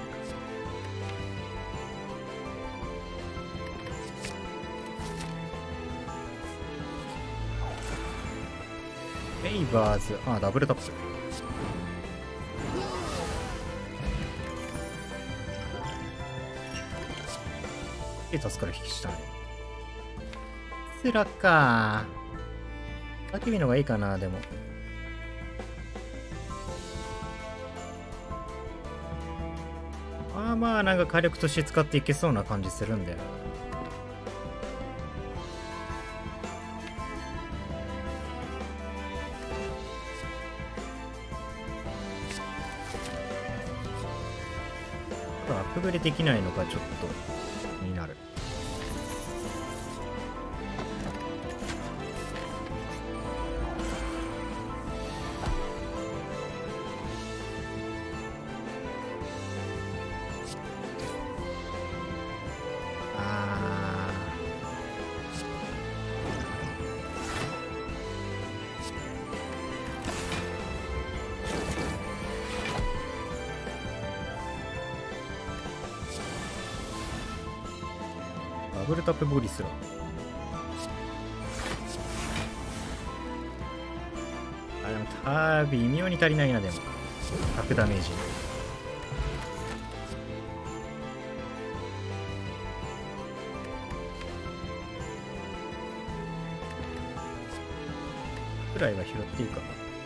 メイバーズ、あ、ダブルタップ。え、助かる引きしたね。スラかー。アキミのがいいかな、でも。まあまあ、なんか火力として使っていけそうな感じするんだよ。アップグレできないのがちょっと気になる。あーダブルタップボリスラ。あ、でもた微妙に足りないな。でもひゃくダメージくらいは拾っていいかな。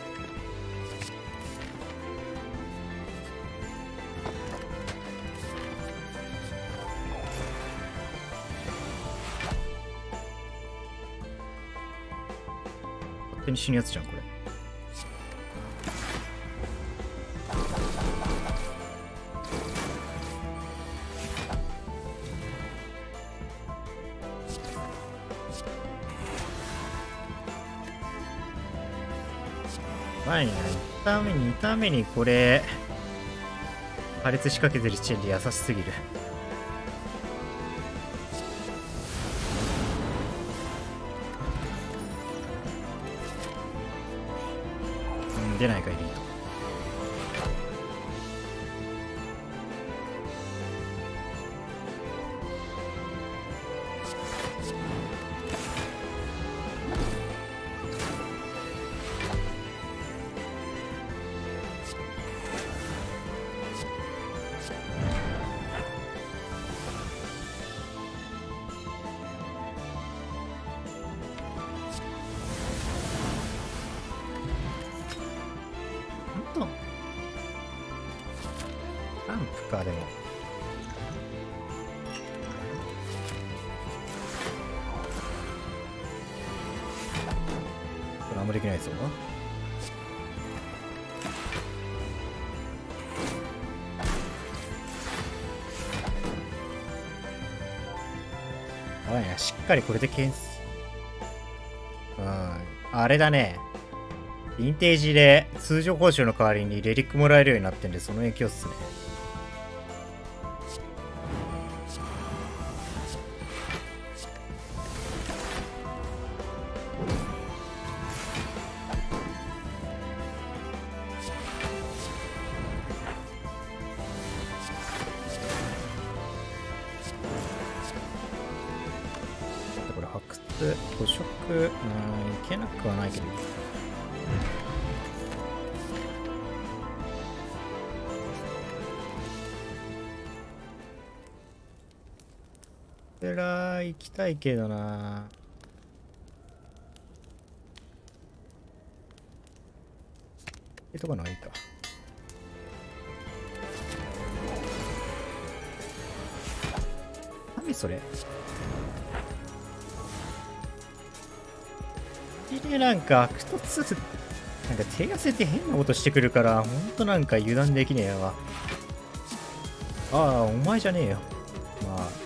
勝手に死ぬやつじゃんこれ。前にね、いちターン目ににターン目にこれ破裂仕掛けてる時点で優しすぎる。うん、出ないかエリート。ランプか。でもこれあんまできないぞ。やばいな。しっかりこれで検出。うん、あれだね。ヴィンテージで通常報酬の代わりにレリックもらえるようになってんで、その影響っすね。これ発掘、捕食、うん、いけなくはないけど。ら行きたいけどな。えとかのがいいか。何それ。でなんかアクトツーなんか手汗って変なことしてくるからほんとなんか油断できねえわ。ああお前じゃねえよ。まあ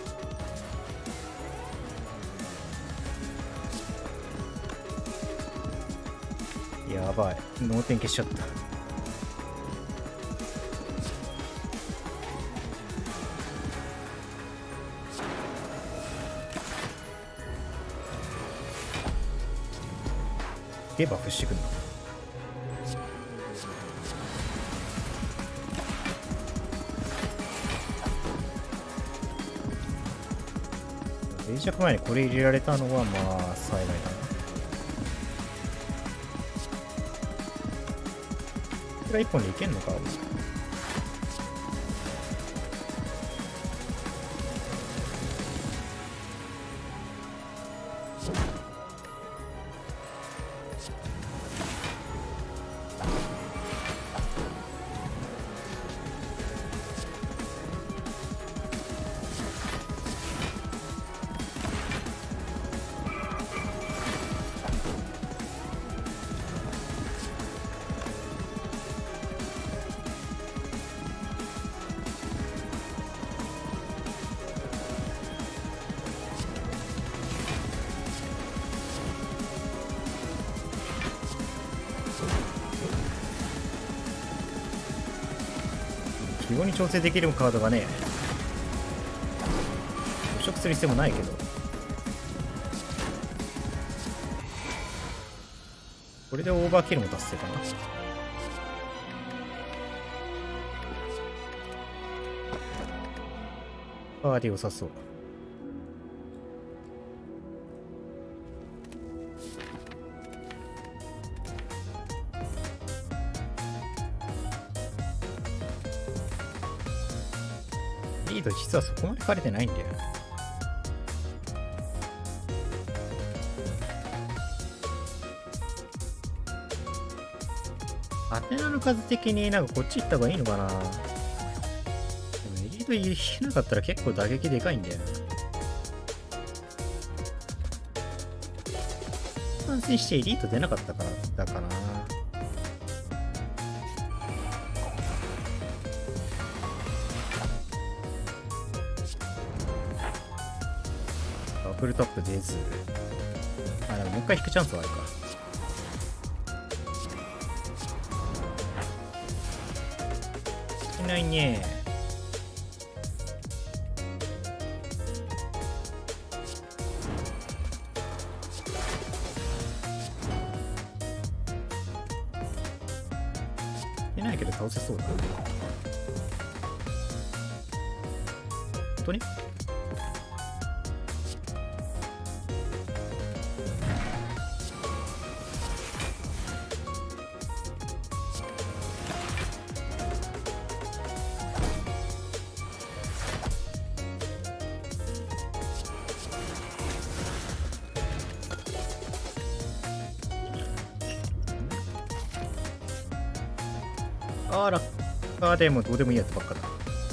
やばい、脳天消しちゃった。ゲバフしてくんだ。 静着前にこれ入れられたのはまあ幸いだな。これはいっぽんでいけんのか。非常に調整できるカードがね、捕食する必要もないけど、これでオーバーキルも達成かな。パーで良さそう。リード実はそこまで枯れてないんだよ。アテナの数的になんかこっち行った方がいいのかな。でもエリート引けなかったら結構打撃でかいんだよな。反省してエリート出なかったからだかな。ダブルタップ出ず。あ、でももう一回引くチャンスはあるか。いないね。いないけど倒せそうだ。本当にあーラッカーでもどうでもいいやつばっかだ。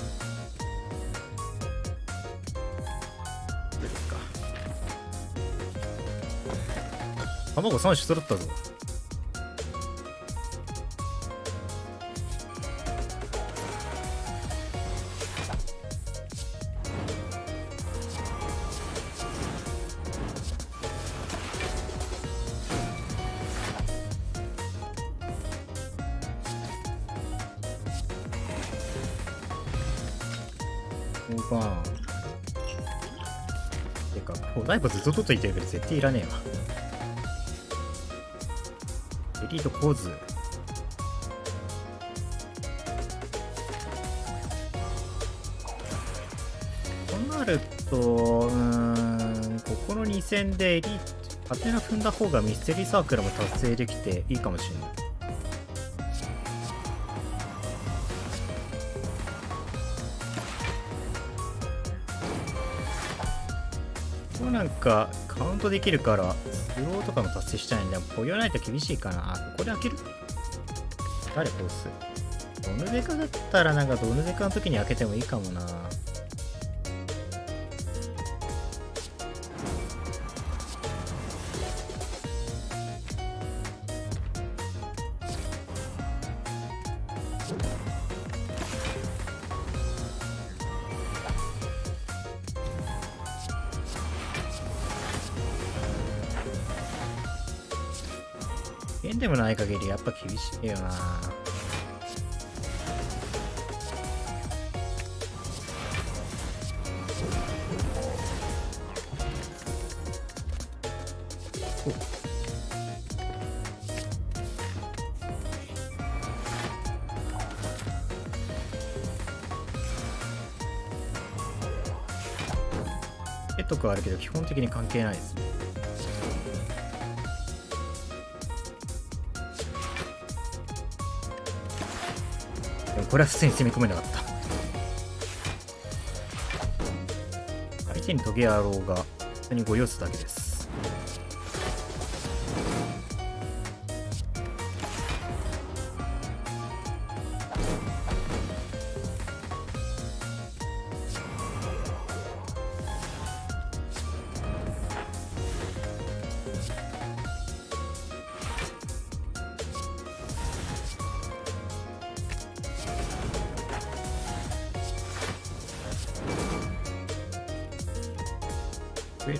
ですか。卵さん種揃ったぞ。オーバーン。てか、お台場ずっと取っといてるけど絶対いらねえわ。エリート構図。となると、うーん、ここのに戦でエリート、アテナ踏んだ方がミステリーサークルも達成できていいかもしれない。なんかカウントできるからスローとかも達成したいんだよ。ポヨないと厳しいかな。ここで開ける。誰コースドヌデカだったらなんかドヌデカの時に開けてもいいかもな。剣でもない限りやっぱ厳しいよな。えっとかあるけど基本的に関係ないですね。でもこれは普通に攻め込めなかった。相手にトゲあろうが普通にご様子だけです。え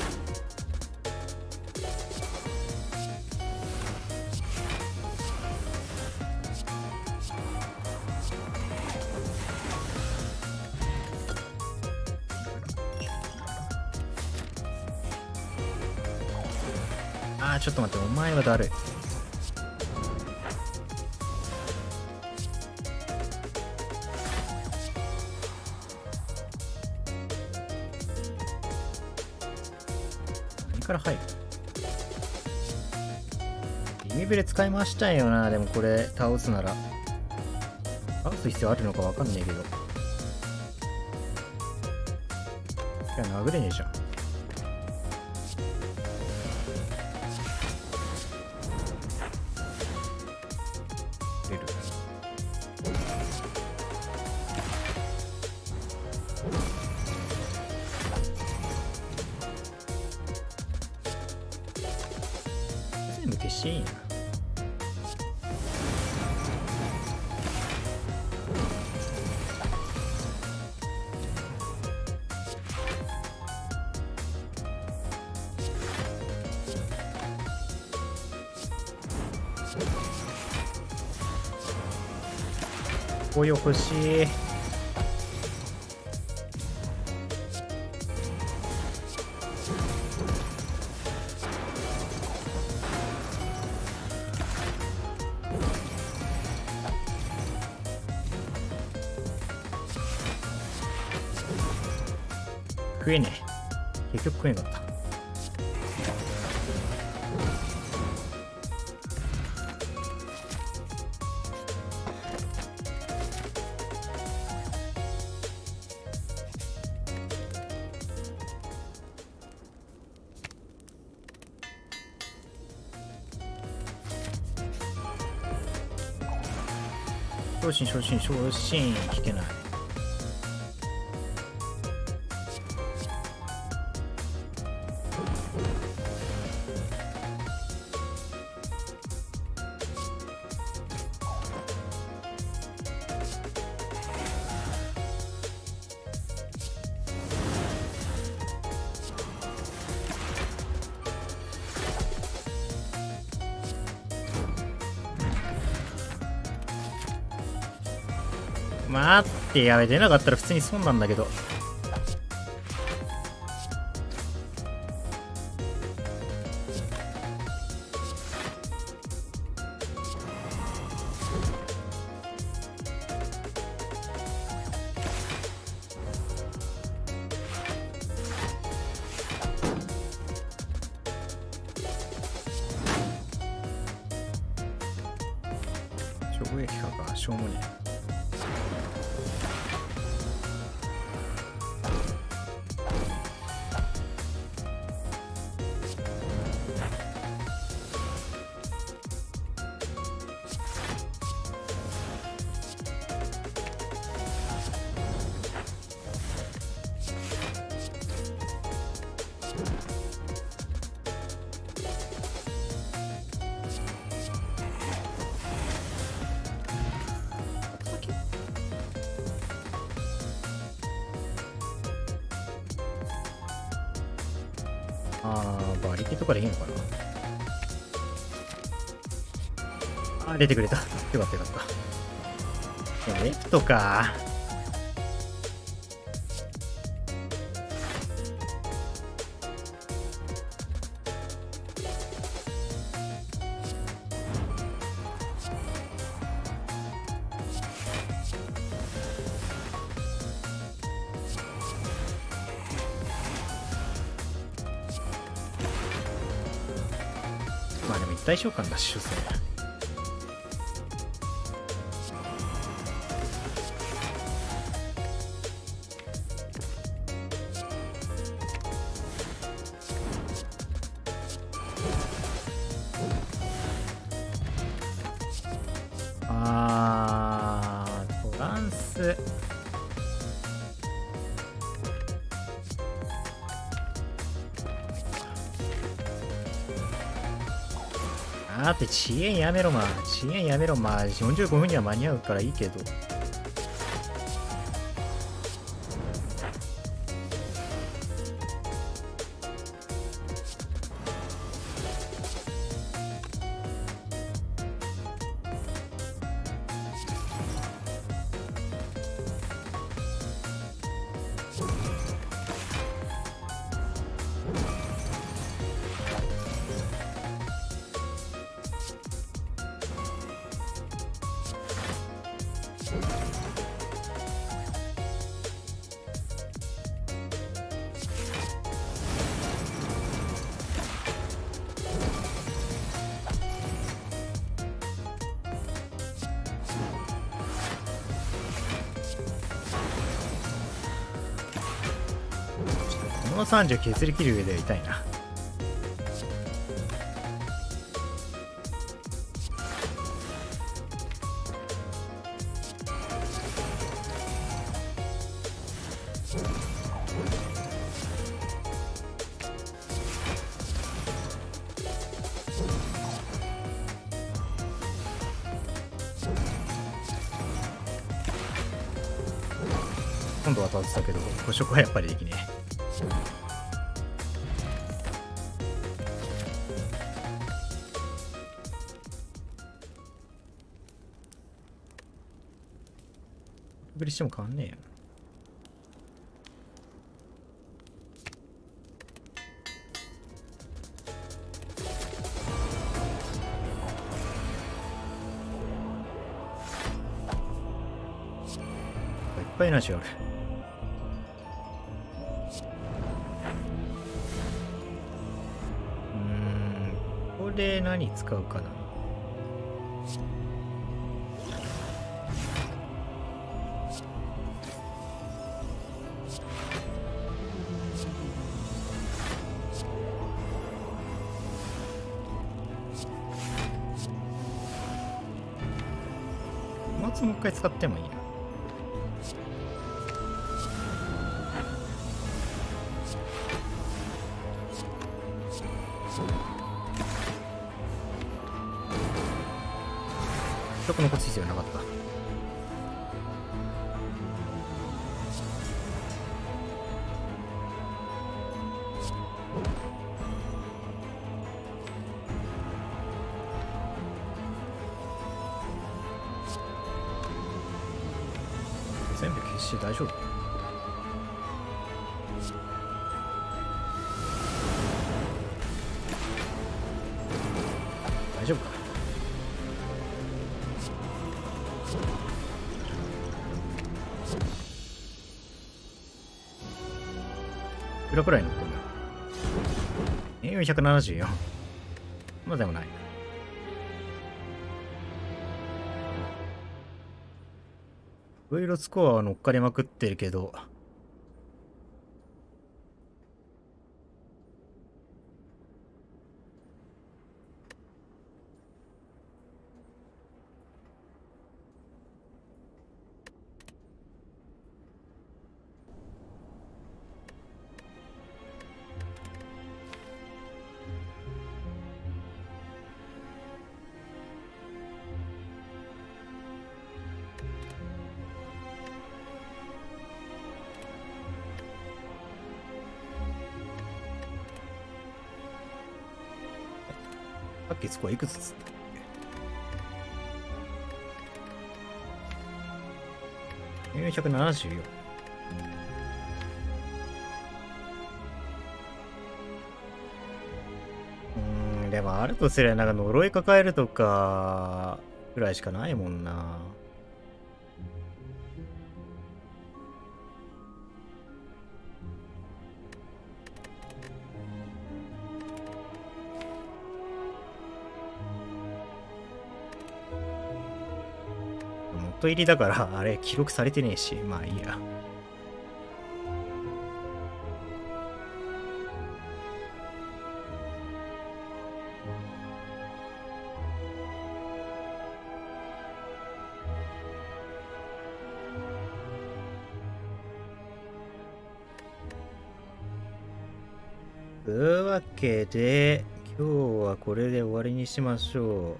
あーちょっと待って、お前はだるい。何から入る？弓ベル使いましたよな。でもこれ倒すなら倒す必要あるのかわかんねえけど、いや殴れねえじゃん。出る。全部消していいな。およ欲しい。食えねえ。結局食えなかった。昇進昇進昇進引けない。待って、やべ、出なかったら普通に損なんだけど。超撃破か、しょうもねえ。あー、馬力とかでいいのかな。あー、出てくれた。よかったよかった。でもレフトか。 大召喚だし、所詮。あー、トランス。あーって遅延やめろまあ。遅延やめろまあ。よんじゅうごふんには間に合うからいいけど。このさんじゅう削り切る上では痛いな。今度は倒したけど、捕食はやっぱりできねえ。グリしても変わんねえよ。いっぱいエナジーある。うーん、これ何使うかな。もう一回使ってもいいな。そこ残す必要なかった。全部消して大丈夫？大丈夫か？いくらくらい乗ってんだ？えー、よんひゃくななじゅうよん。まあでもない。いろいろスコアは乗っかりまくってるけど、さっきスコアいくつつったっけ？よんひゃくななじゅうよん。うーん、でもあるとすればなんか呪い抱えるとかぐらいしかないもんな。 ト入りだから、あれ、記録されてねえし、まあいいや。というわけで、今日はこれで終わりにしましょ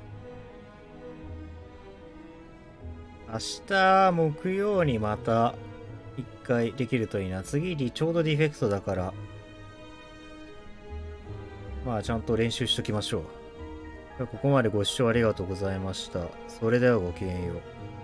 う。明日、木曜にまた一回できるといいな。次にちょうどディフェクトだから、まあちゃんと練習しときましょう。ここまでご視聴ありがとうございました。それではごきげんよう。